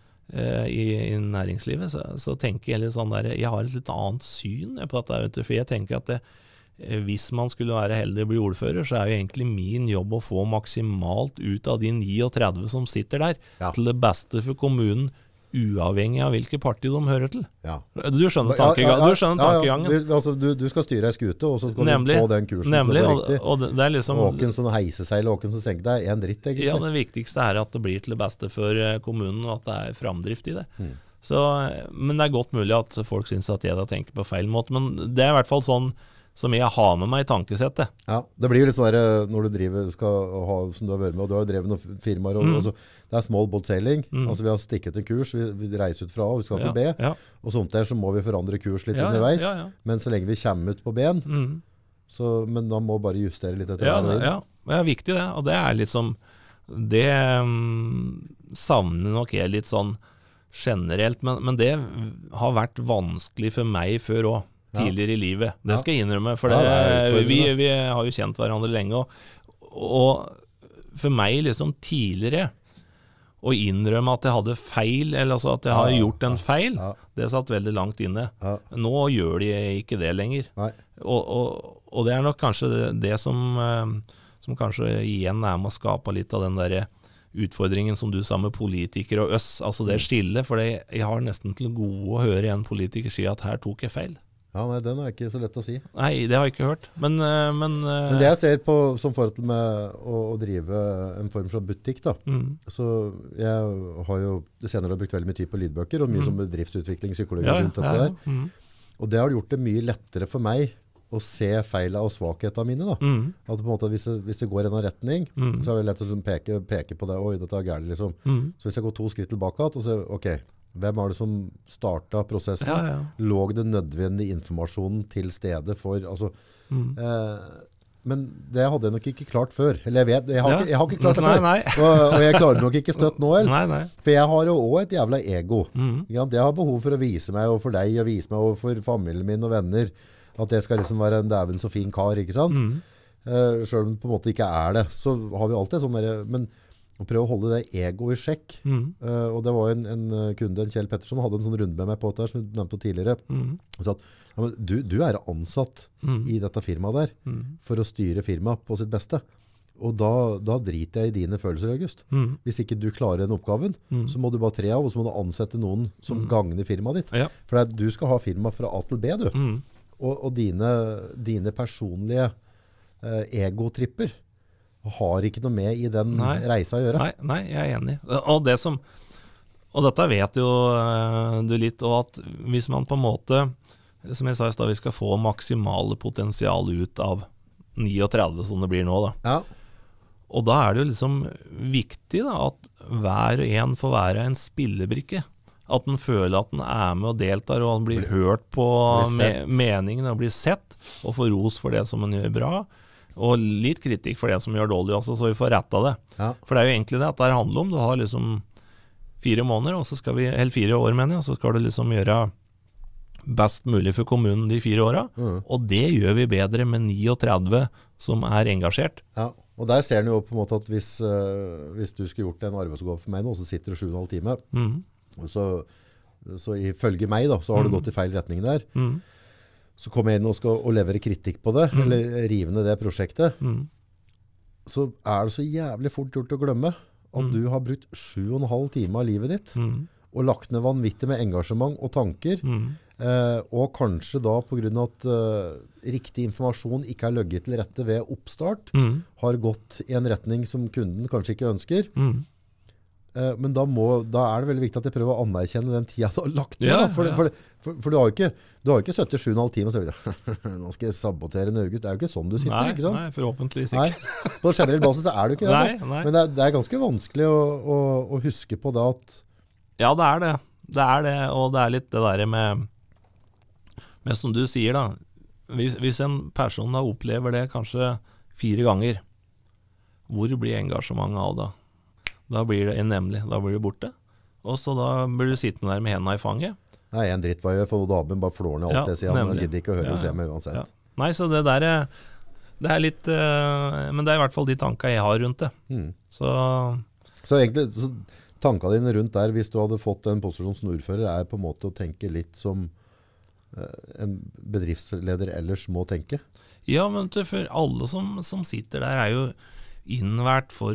i næringslivet, så tenker jeg litt sånn der, jeg har et litt annet syn på dette, vet du, for jeg tenker at hvis man skulle være heldig å bli ordfører, så er jo egentlig min jobb å få maksimalt ut av de 39 som sitter der, til det beste for kommunen, uavhengig av hvilke parti de hører til. Ja. Du skjønner tankegangen. Altså, du skal styre en skute, og så skal du få den kursen. Nemlig, og det er liksom... Åken som heiseseil, åken som senker deg, en dritt, egentlig. Ja, det viktigste er at det blir til det beste for kommunen, og at det er framdrift i det. Så, men det er godt mulig at folk synes at jeg da tenker på feil måte, men det er i hvert fall sånn som jeg har med meg i tankesettet. Ja, det blir jo litt sånn der, når du skal ha, som du har vært med, og du har drevet noen firmaer, og det er small boat sailing, altså vi har stikket en kurs, vi reiser ut fra A, vi skal til B, og sånt der så må vi forandre kurs litt underveis, men så lenge vi kommer ut på ben, men da må bare justere litt etter hver. Ja, det er viktig det, og det er liksom, det savner nok jeg litt sånn generelt, men det har vært vanskelig for meg før også, tidligere i livet. Det skal jeg innrømme, for vi har jo kjent hverandre lenge, og for meg liksom tidligere å innrømme at jeg hadde feil, eller altså at jeg har gjort en feil, det satt veldig langt inne. Nå gjør de ikke det lenger. Og det er nok kanskje det som kanskje igjen er med å skape litt av den der utfordringen som du sa med politikere og oss, altså det skillet, for jeg har nesten til gode å høre en politiker si at her tok jeg feil. Ja, nei, den er ikke så lett å si. Nei, det har jeg ikke hørt. Men det jeg ser på som forhold til med å drive en form for butikk, da. Så jeg har jo det senere brukt veldig mye tid på lydbøker, og mye som bedriftsutvikling, psykologi rundt dette der. Og det har gjort det mye lettere for meg å se feilene og svakhetene mine, da. At på en måte, hvis det går i en retning, så er det lett å liksom peke på det, oi, dette er gærent, liksom. Så hvis jeg går 2 skritt tilbake, og så, ok, hvem er det som startet prosessen? Lå det nødvendig informasjonen til stedet for, altså, men det hadde jeg nok ikke klart før. Eller jeg vet, jeg har ikke klart det før. Og jeg klarer nok ikke støtt nå, for jeg har jo også et jævla ego. Jeg har behov for å vise meg overfor deg, og vise meg overfor familien min og venner, at jeg skal liksom være en dæven så fin kar, ikke sant? Selv om det på en måte ikke er det, så har vi alltid sånn der, men å prøve å holde det ego i sjekk. Og det var en kunde, Kjell Pettersson, hadde en sånn runde med meg på dette, som du nevnte tidligere. Og sa at ja, men du er ansatt i dette firmaet der for å styre firmaet på sitt beste. Og da driter jeg i dine følelser, August. Hvis ikke du klarer den oppgaven, så må du bare tre av, og så må du ansette noen som gagner firmaet ditt. For du skal ha firma fra A til B, du. Og dine personlige egotripper har ikke noe med i den reisa å gjøre. Nei, jeg er enig. Og dette vet jo du litt, og at hvis man på en måte, som jeg sa i sted, vi skal få maksimale potensial ut av 39 som det blir nå da. Og da er det jo liksom viktig da, at hver og en får være en spillebrikke. At den føler at den er med og deltar, og den blir hørt på meningen, og blir sett, og får ros for det som den gjør bra. Og litt kritikk for det som gjør dårlig også, så vi får rettet det. For det er jo egentlig det at det handler om. Du har liksom 4 måneder, og så skal vi, eller 4 år mener jeg, og så skal du liksom gjøre best mulig for kommunen de 4 åra. Og det gjør vi bedre med 39 som er engasjert. Og der ser du jo på en måte at hvis du skulle gjort en arbeidsoppgave for meg nå, så sitter du 7,5 timer. Så ifølge meg da, så har det gått i feil retning der. Så kommer jeg inn og skal levere kritikk på det, eller rive ned det prosjektet, så er det så jævlig fort gjort å glemme at du har brukt 7,5 timer av livet ditt, og lagt ned vanvittig med engasjement og tanker, og kanskje da på grunn av at riktig informasjon ikke er løgget til rette ved oppstart, har gått i en retning som kunden kanskje ikke ønsker, Men da det veldig viktig at jeg prøver å anerkjenne den tida du har lagt ned. For du har jo ikke 77,5 timer og så videre. Nå skal jeg sabotere Norge. Det er jo ikke sånn du sitter, ikke sant? Nei, forhåpentligvis ikke. På generell basis så det ikke det. Nei. Men det er ganske vanskelig å huske på det at... Ja, det er det. Det er det, og det er litt det der med som du sier da, hvis en person da opplever det kanskje 4 ganger, hvor blir engasjementet av da? Da blir det nemlig, da blir det borte. Og så da blir du sittende der med hendene i fanget. Nei, en dritt var jo for noen damer, bare flårene alt det sier, han gidder ikke å høre og se meg uansett. Ja. Nei, så det der det er litt, men det er i hvert fall de tankene jeg har rundt det. Så egentlig, tankene dine rundt der, hvis du hadde fått en posisjon som ordfører, på en måte å tenke litt som en bedriftsleder ellers må tenke? Ja, men for alle som sitter der jo innvært for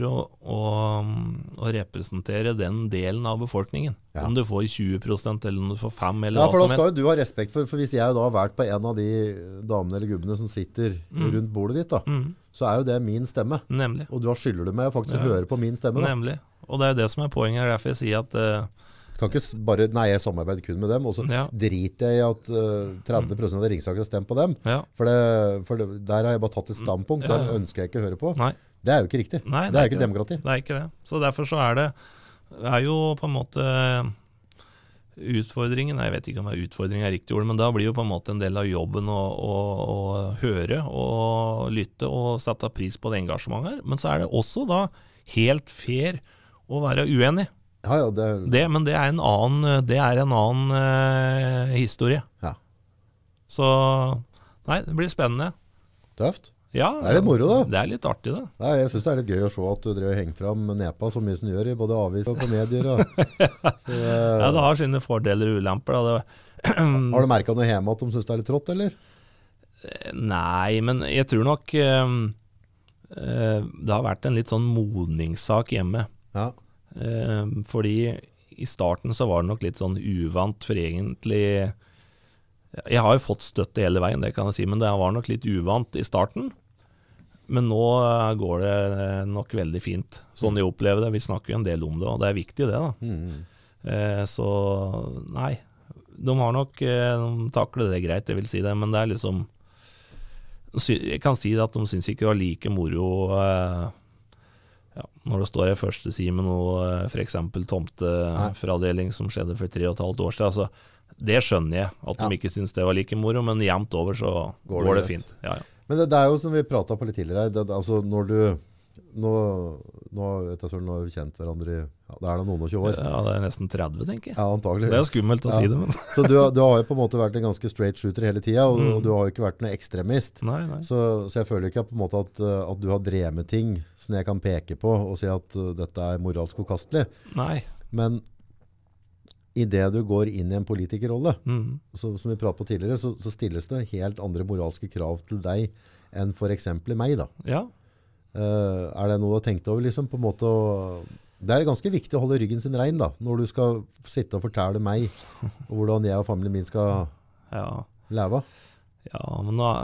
å representere den delen av befolkningen. Ja. Om du får 20% eller om du får 5% eller hva som helst. Ja, for da skal jo du ha respekt for hvis jeg da har vært på en av de damene eller gubbene som sitter rundt bordet ditt da, så jo det min stemme. Nemlig. Og du har skylder du meg å faktisk høre på min stemme da. Nemlig. Og det det som poenget her, derfor jeg sier at kan ikke bare, nei, jeg samarbeider kun med dem, og så driter jeg i at 30% av ringsakere har stemt på dem. Ja. For der har jeg bare tatt et standpunkt, der ønsker jeg ikke å høre på. Nei. Det jo ikke riktig. Nei, det ikke demokrati. Det ikke det. Så derfor så det jo på en måte utfordringen, jeg vet ikke om utfordring riktig ord, men da blir jo på en måte en del av jobben å høre og lytte og sette pris på det engasjementet her. Men så det også da helt fair å være uenig. Ja, men det en annen historie. Ja. Så nei, det blir spennende. Tøft. Ja, det litt moro da. Det litt artig da. Nei, jeg synes det litt gøy å se at du driver og henger frem nepa så mye som du gjør i både avis og på medier. Ja, det har sine fordeler og ulemper da. Har du merket noe hjemme at de synes det litt trått, eller? Nei, men jeg tror nok det har vært en litt sånn modningssak hjemme. Ja. Fordi i starten så var det nok litt sånn uvant, for egentlig jeg har jo fått støtte hele veien, det kan jeg si, men det var nok litt uvant i starten. Men nå går det nok veldig fint, sånn jeg opplever det. Vi snakker jo en del om det, og det viktig det da. Så nei, de har nok taklet det greit, jeg vil si det, men det liksom, jeg kan si det at de synes ikke det var like moro når det står i første side med noe, for eksempel tomtefradeling som skjedde for 3,5 år siden, altså, det skjønner jeg, at de ikke synes det var like moro, men jevnt over så går det fint. Ja. Men det jo som vi pratet på litt tidligere her, altså når du, nå vet jeg når vi kjent hverandre, det da noen og 20 år. Ja, det nesten 30, tenker jeg. Ja, antagelig. Det skummelt å si det, men. Så du har jo på en måte vært en ganske straight shooter hele tiden, og du har jo ikke vært noen ekstremist. Nei. Så jeg føler ikke på en måte at du har drevet med ting som jeg kan peke på og si at dette moralsk forkastelig. Nei. Men i det du går inn i en politikerrolle, som vi pratet på tidligere, så stilles det helt andre moralske krav til deg enn for eksempel meg da. Ja. Det noe du har tenkt over liksom, på en måte det ganske viktig å holde ryggen sin rein da, når du skal sitte og fortelle meg hvordan jeg og familien min skal leve. Ja, men da,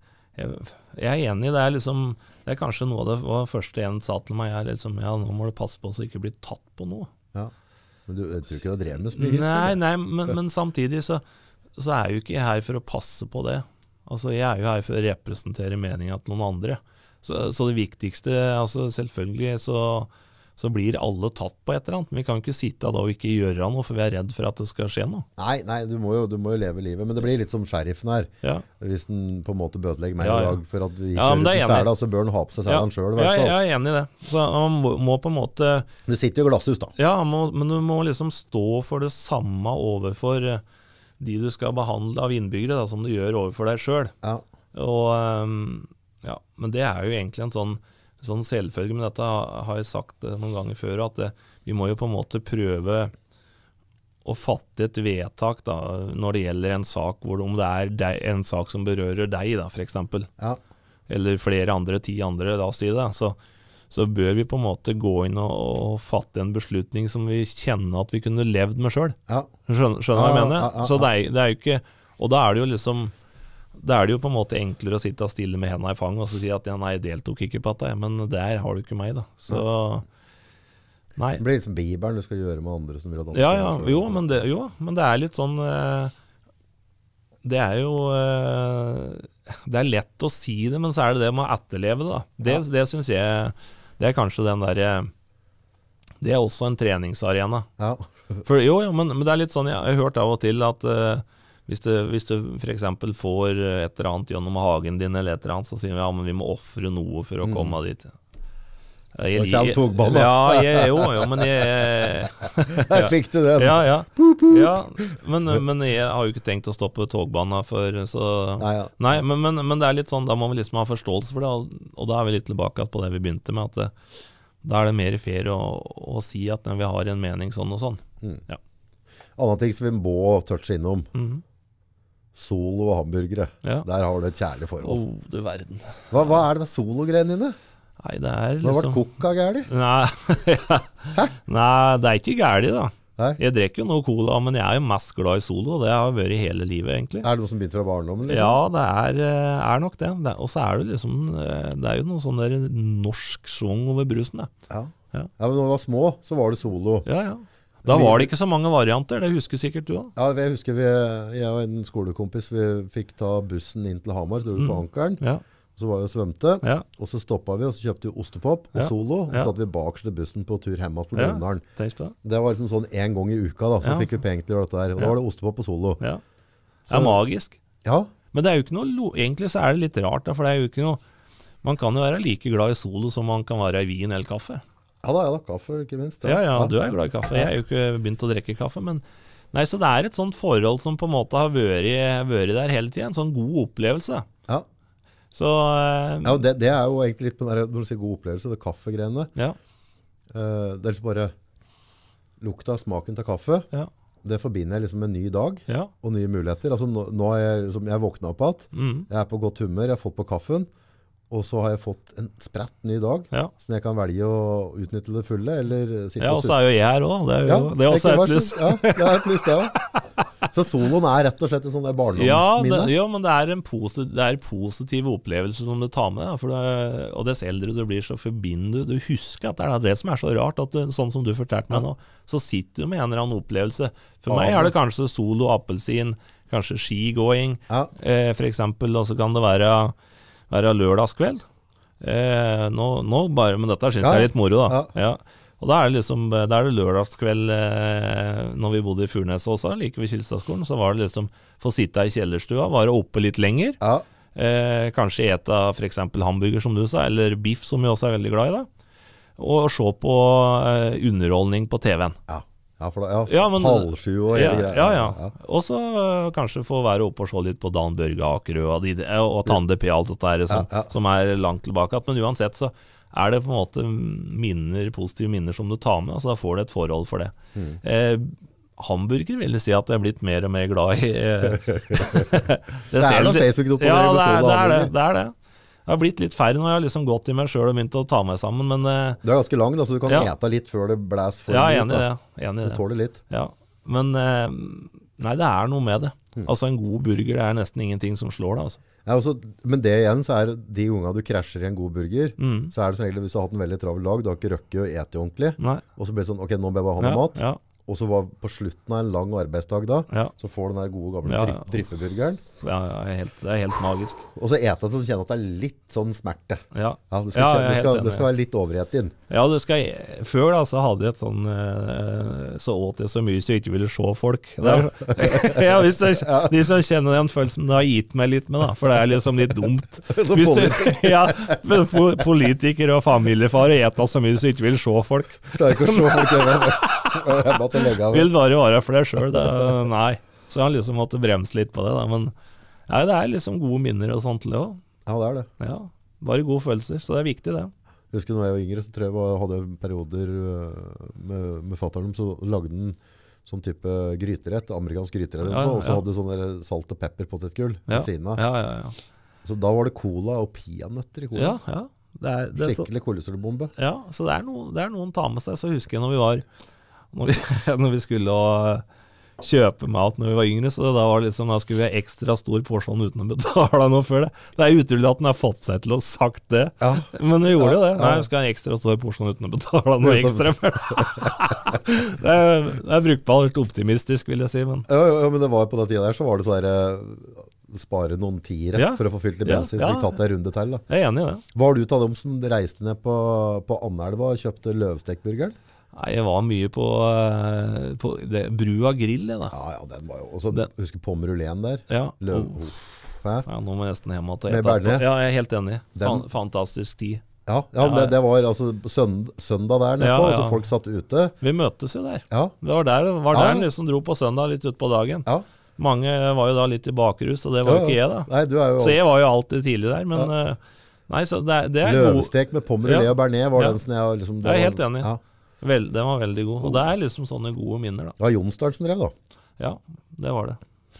jeg enig, det liksom, det kanskje noe av det første en sa til meg, liksom, ja, nå må du passe på så ikke bli tatt på noe. Ja. Men jeg tror ikke du har drevet med så mye. Nei, men samtidig så jo ikke jeg her for å passe på det. Altså, jeg jo her for å representere meningen til noen andre. Så det viktigste, altså selvfølgelig så blir alle tatt på et eller annet. Men vi kan jo ikke sitte da og ikke gjøre noe, for vi redd for at det skal skje noe. Nei, du må jo leve livet. Men det blir litt som sheriffen her. Ja. Hvis den på en måte bødelegger meg i dag for at vi kjører til Sæla, så bør den ha på seg Sælan selv. Ja, jeg enig i det. Så man må på en måte... Du sitter jo i glasshus da. Ja, men du må liksom stå for det samme overfor de du skal behandle av innbyggere, da, som du gjør overfor deg selv. Ja. Og men det jo egentlig en sånn selvfølge, men dette har jeg sagt noen ganger før, at vi må jo på en måte prøve å fatte et vedtak da, når det gjelder en sak, om det en sak som berører deg da, for eksempel, eller flere andre, 10 andre, da sier det, så bør vi på en måte gå inn og fatte en beslutning som vi kjenner at vi kunne levd med selv. Ja. Skjønner hva jeg mener? Så det jo ikke, og da det jo liksom, da det jo på en måte enklere å sitte stille med hendene i fanget og så si at nei, jeg deltok ikke på dette, men der har du ikke meg da. Så Nei. Det blir liksom bibelen du skal gjøre med andre som vil at andre Ja, skal gjøre selv. men det litt sånn det jo det lett å si det, men så det med å etterleve det da. Det synes jeg det kanskje den der det også en treningsarena. Ja. For, men det litt sånn, jeg har hørt av og til at hvis du for eksempel får et eller annet gjennom hagen din eller et eller annet, så sier vi, ja, men vi må offre noe for å komme dit. Jeg Men jeg fikk du den. Ja, men jeg har jo ikke tenkt å stoppe togbanen for, så nei, men det litt sånn, da må vi liksom ha forståelse for det, og da vi litt tilbake på det vi begynte med, at da det mer fair å si at vi har en mening sånn og sånn. Ja. Andre ting som vi må touche innom. Solo og hamburgere. Der har du et kjærlig forhold. Du verden. Hva det solo-greiene dine? Nei, det liksom... Det har vært kokka gærlig? Nei, det ikke gærlig da. Jeg drikker jo noe cola, men jeg jo mest glad i solo, og det har vært hele livet egentlig. Det noe som begynte fra barndommen? Liksom? Ja, det nok det. Og så det liksom, det jo noe sånn der norsk svung over brusen. Ja, men når vi var små, så var det solo. Ja. Da var det ikke så mange varianter, det husker sikkert du da. Ja, jeg husker jeg og en skolekompis, vi fikk ta bussen inn til Hamar, så dro vi på Ankeren. Så var vi og svømte, og så stoppet vi, og så kjøpte vi ostepop og solo, og så satt vi bakerst til bussen på tur hjemme til Brumunddal. Det var liksom sånn en gang i uka da, så fikk vi penger til dette der, og da var det ostepop og solo. Det magisk. Ja. Men det jo ikke noe, egentlig så det litt rart da, for det jo ikke noe, man kan jo være like glad i solo som man kan være i vin eller kaffe. Ja, kaffe ikke minst. Ja, du glad i kaffe. Jeg jo ikke begynt å drikke kaffe, men nei, så det et sånt forhold som på en måte har vært der hele tiden, en sånn god opplevelse. Ja. Så, ja, det jo egentlig litt på den der, når du sier god opplevelse, det kaffegreiene. Ja. Det liksom bare lukta smaken til kaffe. Ja. Det forbinder jeg liksom med en ny dag og nye muligheter. Altså, nå jeg våknet opp at jeg på godt humør, jeg har fått på kaffen, og så har jeg fått en sprett ny dag, så jeg kan velge å utnytte det fulle, eller sitte og så jo jeg her også. Det også et pluss. Ja, det et pluss det også. Så soloen rett og slett en sånn der barndomsminne. Ja, men det en positiv opplevelse som du tar med, og dess eldre du blir, så forbinder du husker at det det som så rart, at sånn som du fortalte meg nå, så sitter du med en eller annen opplevelse. For meg det kanskje solo, appelsin, kanskje skigåing, for eksempel, og så kan det være lørdagskveld. Nå bare, men dette synes jeg litt moro da. Ja. Og da det liksom, da det lørdagskveld når vi bodde i Furnes også, like ved Kilstadskolen, så var det liksom for å sitte i kjellerstua, være oppe litt lenger. Kanskje ete for eksempel hamburger som du sa, eller biff som vi også veldig glad i da. Og se på underholdning på TV-en. For halv 7 og hele greia. Og så kanskje få være oppe og se litt på Dan Børge Akerø og Tande P, alt dette her som langt tilbake. Men uansett så det på en måte positive minner som du tar med, og så da får du et forhold for det. Hamburger vil jeg si at jeg blitt mer og mer glad i. Det noen Facebook-grupper. Ja, det det. Jeg har blitt litt færre nå, jeg har liksom gått i meg selv og begynt å ta meg sammen, men... Det ganske lang da, så du kan ete litt før det blæs for enig i det. Du tåler litt. Ja, men nei, det noe med det. Altså en god burger, det nesten ingenting som slår det, altså. Ja, også, men det igjen, så de ungene du krasjer i en god burger, så det som regel hvis du har hatt en veldig travel dag, du har ikke røkket å ete ordentlig, og så blir det sånn, ok, nå bør jeg bare ha noe mat, og så var på slutten av en lang arbeidsdag da, så får du den der gode gamle dryppeburgeren. Ja, det helt magisk. Og så eter du så kjenner at det litt sånn smerte. Det skal være litt overhet inn. Ja, før da så hadde jeg et sånn, så åt jeg så mye så jeg ikke ville se folk. De som kjenner den følelsen, det har gitt meg litt med da, for det liksom litt dumt. Politikere og familiefar eter så mye så jeg ikke vil se folk. Klarer ikke å se folk, vil bare være for deg selv, nei. Så jeg har liksom måttet bremse litt på det da, men det liksom gode minner og sånt til det også. Ja, det det. Ja, bare gode følelser, så det viktig det. Jeg husker når jeg var yngre, så tror jeg hadde perioder med fatteren, så lagde den sånn type gryterett, amerikansk gryterett, og så hadde sånn der salt og pepper på tetgull ved siden av. Ja. Så da var det cola og peanøtter i cola. Ja. Skikkelig kolesterolbombe. Ja, så det noen tar med seg, så husker jeg når vi skulle kjøpe mat når vi var yngre, så da var det liksom, da skulle vi ha ekstra stor porsjon uten å betale noe for det. Det er utrolig at den har fått seg til å ha sagt det, men vi gjorde jo det. Nei, vi skal ha en ekstra stor porsjon uten å betale noe ekstra for det. Det er brukbart optimistisk, vil jeg si. Men. Ja, men det var på den tiden der, så var det så der... spare noen tiere for å få fylt i bensin, så vi tatt en runde til da. Jeg er enig i det. Var du av dem som reiste ned på Anelva og kjøpte løvstekburgeren? Nei, jeg var mye på det, Brua grill, da. Ja, den var jo også, husker Pommerulen der. Ja. Ja, nå må jeg nesten hjemme til med Berne. Ja, jeg er helt enig. Fantastisk tid. Ja, det var altså søndag der nede på, så folk satt ute. Vi møttes jo der. Ja. Det var der han liksom dro på søndag litt ut på dagen. Ja. Mange var jo da litt i bakrus, og det var jo ikke jeg da. Nei, du er jo... Så jeg var jo alltid tidlig der, men nei, så det er Løvstek med pommerolé og bearnés var den som jeg liksom... Jeg er helt enig. Ja. Den var veldig god, og det er liksom sånne gode minner da. Det var Jonsdal som drev da. Ja, det var det.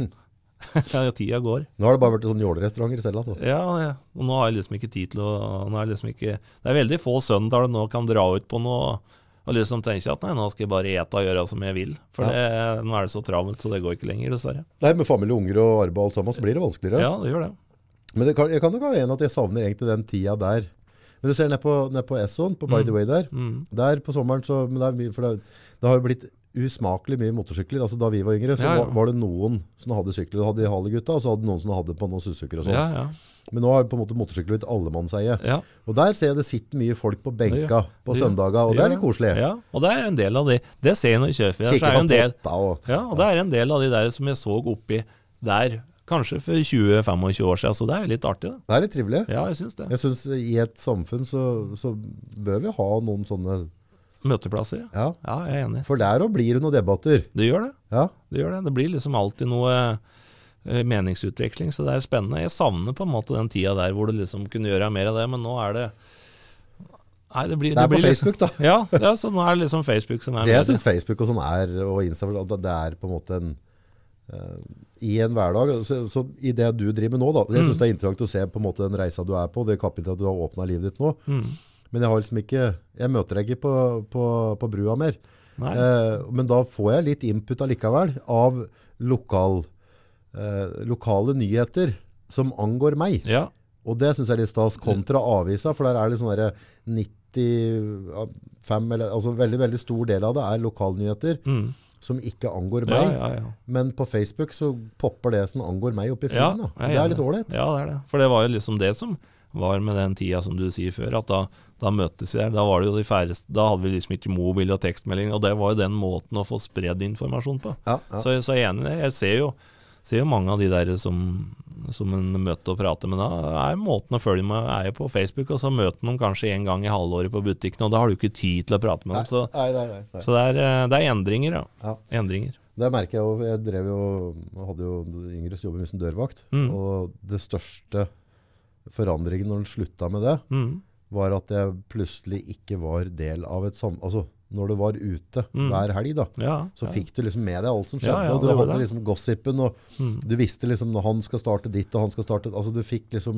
Tida går. Nå har det bare vært sånne jålerestauranter selv da. Ja, og nå har jeg liksom ikke tid til å... Det er veldig få søndager nå kan dra ut på noe... Og liksom tenke at nei, nå skal jeg bare ete og gjøre som jeg vil. For nå er det så travelt, så det går ikke lenger, dessverre. Nei, med familie, unger og arbeid og alt sammen, så blir det vanskeligere. Ja, det gjør det. Men jeg kan nok være enig at jeg savner egentlig den tida der. Men du ser ned på Esson, på By the Way der. Der på sommeren, så, men det er mye, for det har jo blitt usmakelig mye motorsykler. Altså da vi var yngre, så var det noen som hadde sykler. Du hadde Hallegutta, og så hadde noen som hadde på noen Suzuker og sånn. Ja. Men nå har på en måte motorsykler blitt allemannseie. Ja. Og der ser jeg det sitter mye folk på benka på søndager, og det er litt koselig. Ja, og det er en del av de. Det ser jeg når jeg kjøper. Kikker på potta og... Ja, og det er en del av de der som jeg så oppi der, kanskje for 20-25 år siden, så det er jo litt artig da. Det er litt trivelig. Ja, jeg synes det. Jeg synes i et samfunn så bør vi ha noen sånne... Møteplasser, ja. Ja, jeg er enig. For der også blir det noen debatter. Det gjør det. Ja. Det gjør det. Det blir liksom alltid noe... meningsutvikling, så det er spennende. Jeg savner på en måte den tida der hvor du liksom kunne gjøre mer av det, men nå er det nei, det blir på Facebook liksom, da. ja, så nå er det liksom Facebook som er det jeg synes Facebook og sånn er, og Instagram, det er på en måte en i en hverdag, så i det du driver med nå da, jeg synes det er interessant å se på en måte den reisa du er på, det kapitlet du har åpnet livet ditt nå, men jeg har liksom ikke, jeg møter deg ikke på brua mer, men da får jeg litt input allikevel av lokale nyheter som angår meg. Ja. Og det synes jeg er litt stas kontra avisa, for der er det sånn der 95, eller, altså veldig, veldig stor del av det er lokalnyheter som ikke angår meg. Ja. Men på Facebook så popper det som angår meg opp i filmen. Det er litt dårlig. Ja, det er det. For det var jo liksom det som var med den tida som du sier før, at da møttes vi der. Da var det jo de færreste, da hadde vi liksom ikke mobil og tekstmelding, og det var jo den måten å få spredd informasjon på. Ja. Så jeg er enig i det. Jeg ser jo mange av de der som en møter og prater med, da er måten å følge med er jo på Facebook, og så møter de kanskje en gang i halvåret på butikken, og da har du ikke tid til å prate med dem. Så, så det er endringer, ja. Endringer. Det merker jeg jo, jeg hadde jo Ingrid jobb som dørvakt, og det største forandringen når den slutta med det, var at jeg plutselig ikke var del av et altså når du var ute hver helg da, så fikk du liksom med deg alt som skjedde, og du hadde liksom gossipen, og du visste liksom når han skal starte ditt, og han skal starte, altså du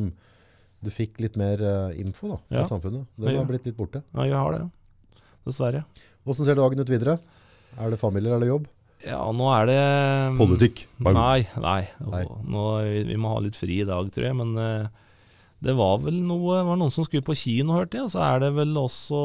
fikk litt mer info da, i samfunnet. Det har blitt litt borte. Ja, jeg har det, dessverre. Hvordan ser dagen ut videre? Er det familie eller jobb? Ja, nå er det... Politikk? Nei. Nå, vi må ha litt fri i dag, tror jeg, men... Det var vel noen som skulle på kino, hørte jeg, så er det vel også,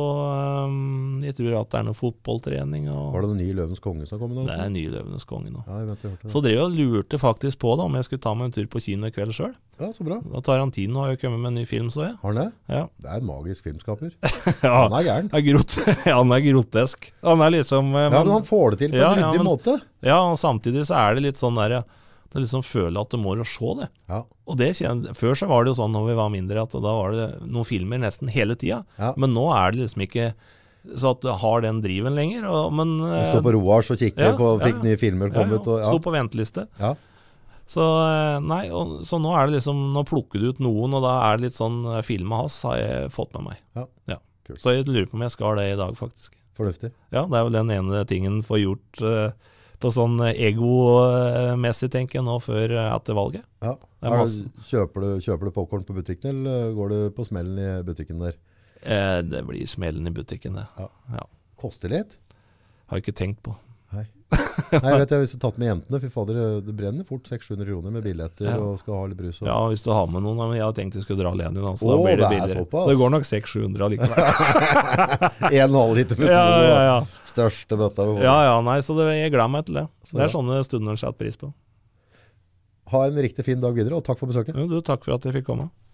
jeg tror at det er noe fotballtrening. Var det den nye Løvenes konge som kom nå? Det er nye Løvenes konge nå. Ja, jeg vet, jeg hørte det. Så drev jeg lurte faktisk på da, om jeg skulle ta meg en tur på kino i kveld selv. Ja, så bra. Da Tarantino har jo kommet med en ny film, så jeg. Har han det? Ja. Det er en magisk filmskaper. Han er gæren. Han er grotesk. Han er liksom... ja, men han får det til på en ryddig måte. Ja, og samtidig så er det litt sånn der, det liksom føler at du må jo se det. Ja. Og før så var det jo sånn når vi var mindre, at da var det noen filmer nesten hele tida. Ja. Men nå er det liksom ikke så at du har den driven lenger. Men stå på Roars og kikke på, fikk nye filmer kommet. Og, stå på venteliste. Ja. Så nei, så nå er det liksom, nå plukker du ut noen, og da er det litt sånn, filmet hans har jeg fått med meg. Ja. Kult. Så jeg lurer på om jeg skal det i dag, faktisk. Fornuftig. Ja, det er vel den ene tingen får gjort... på sånn ego-messig, tenker jeg nå, før etter valget. Ja. Kjøper du popcorn på butikken, eller går du på smellen i butikken der? Det blir smellen i butikken, det. Ja. Koster litt? Har jeg ikke tenkt på. Nei. Nei, jeg vet hvis du har tatt med jentene, fy fader, det brenner fort 600-700 kroner med billetter og skal ha litt brus. Ja, hvis du har med noen, men jeg har tenkt jeg skulle dra alene, da, så da blir det billigere. Såpass. Det går nok 600-700 likevel. 1,5 liter med ja. Største bøtta. Ja, nei, så jeg gleder meg til det. Så det er sånne stunder jeg setter pris på. Ha en riktig fin dag videre, og takk for besøket. Jo, takk for at jeg fikk komme.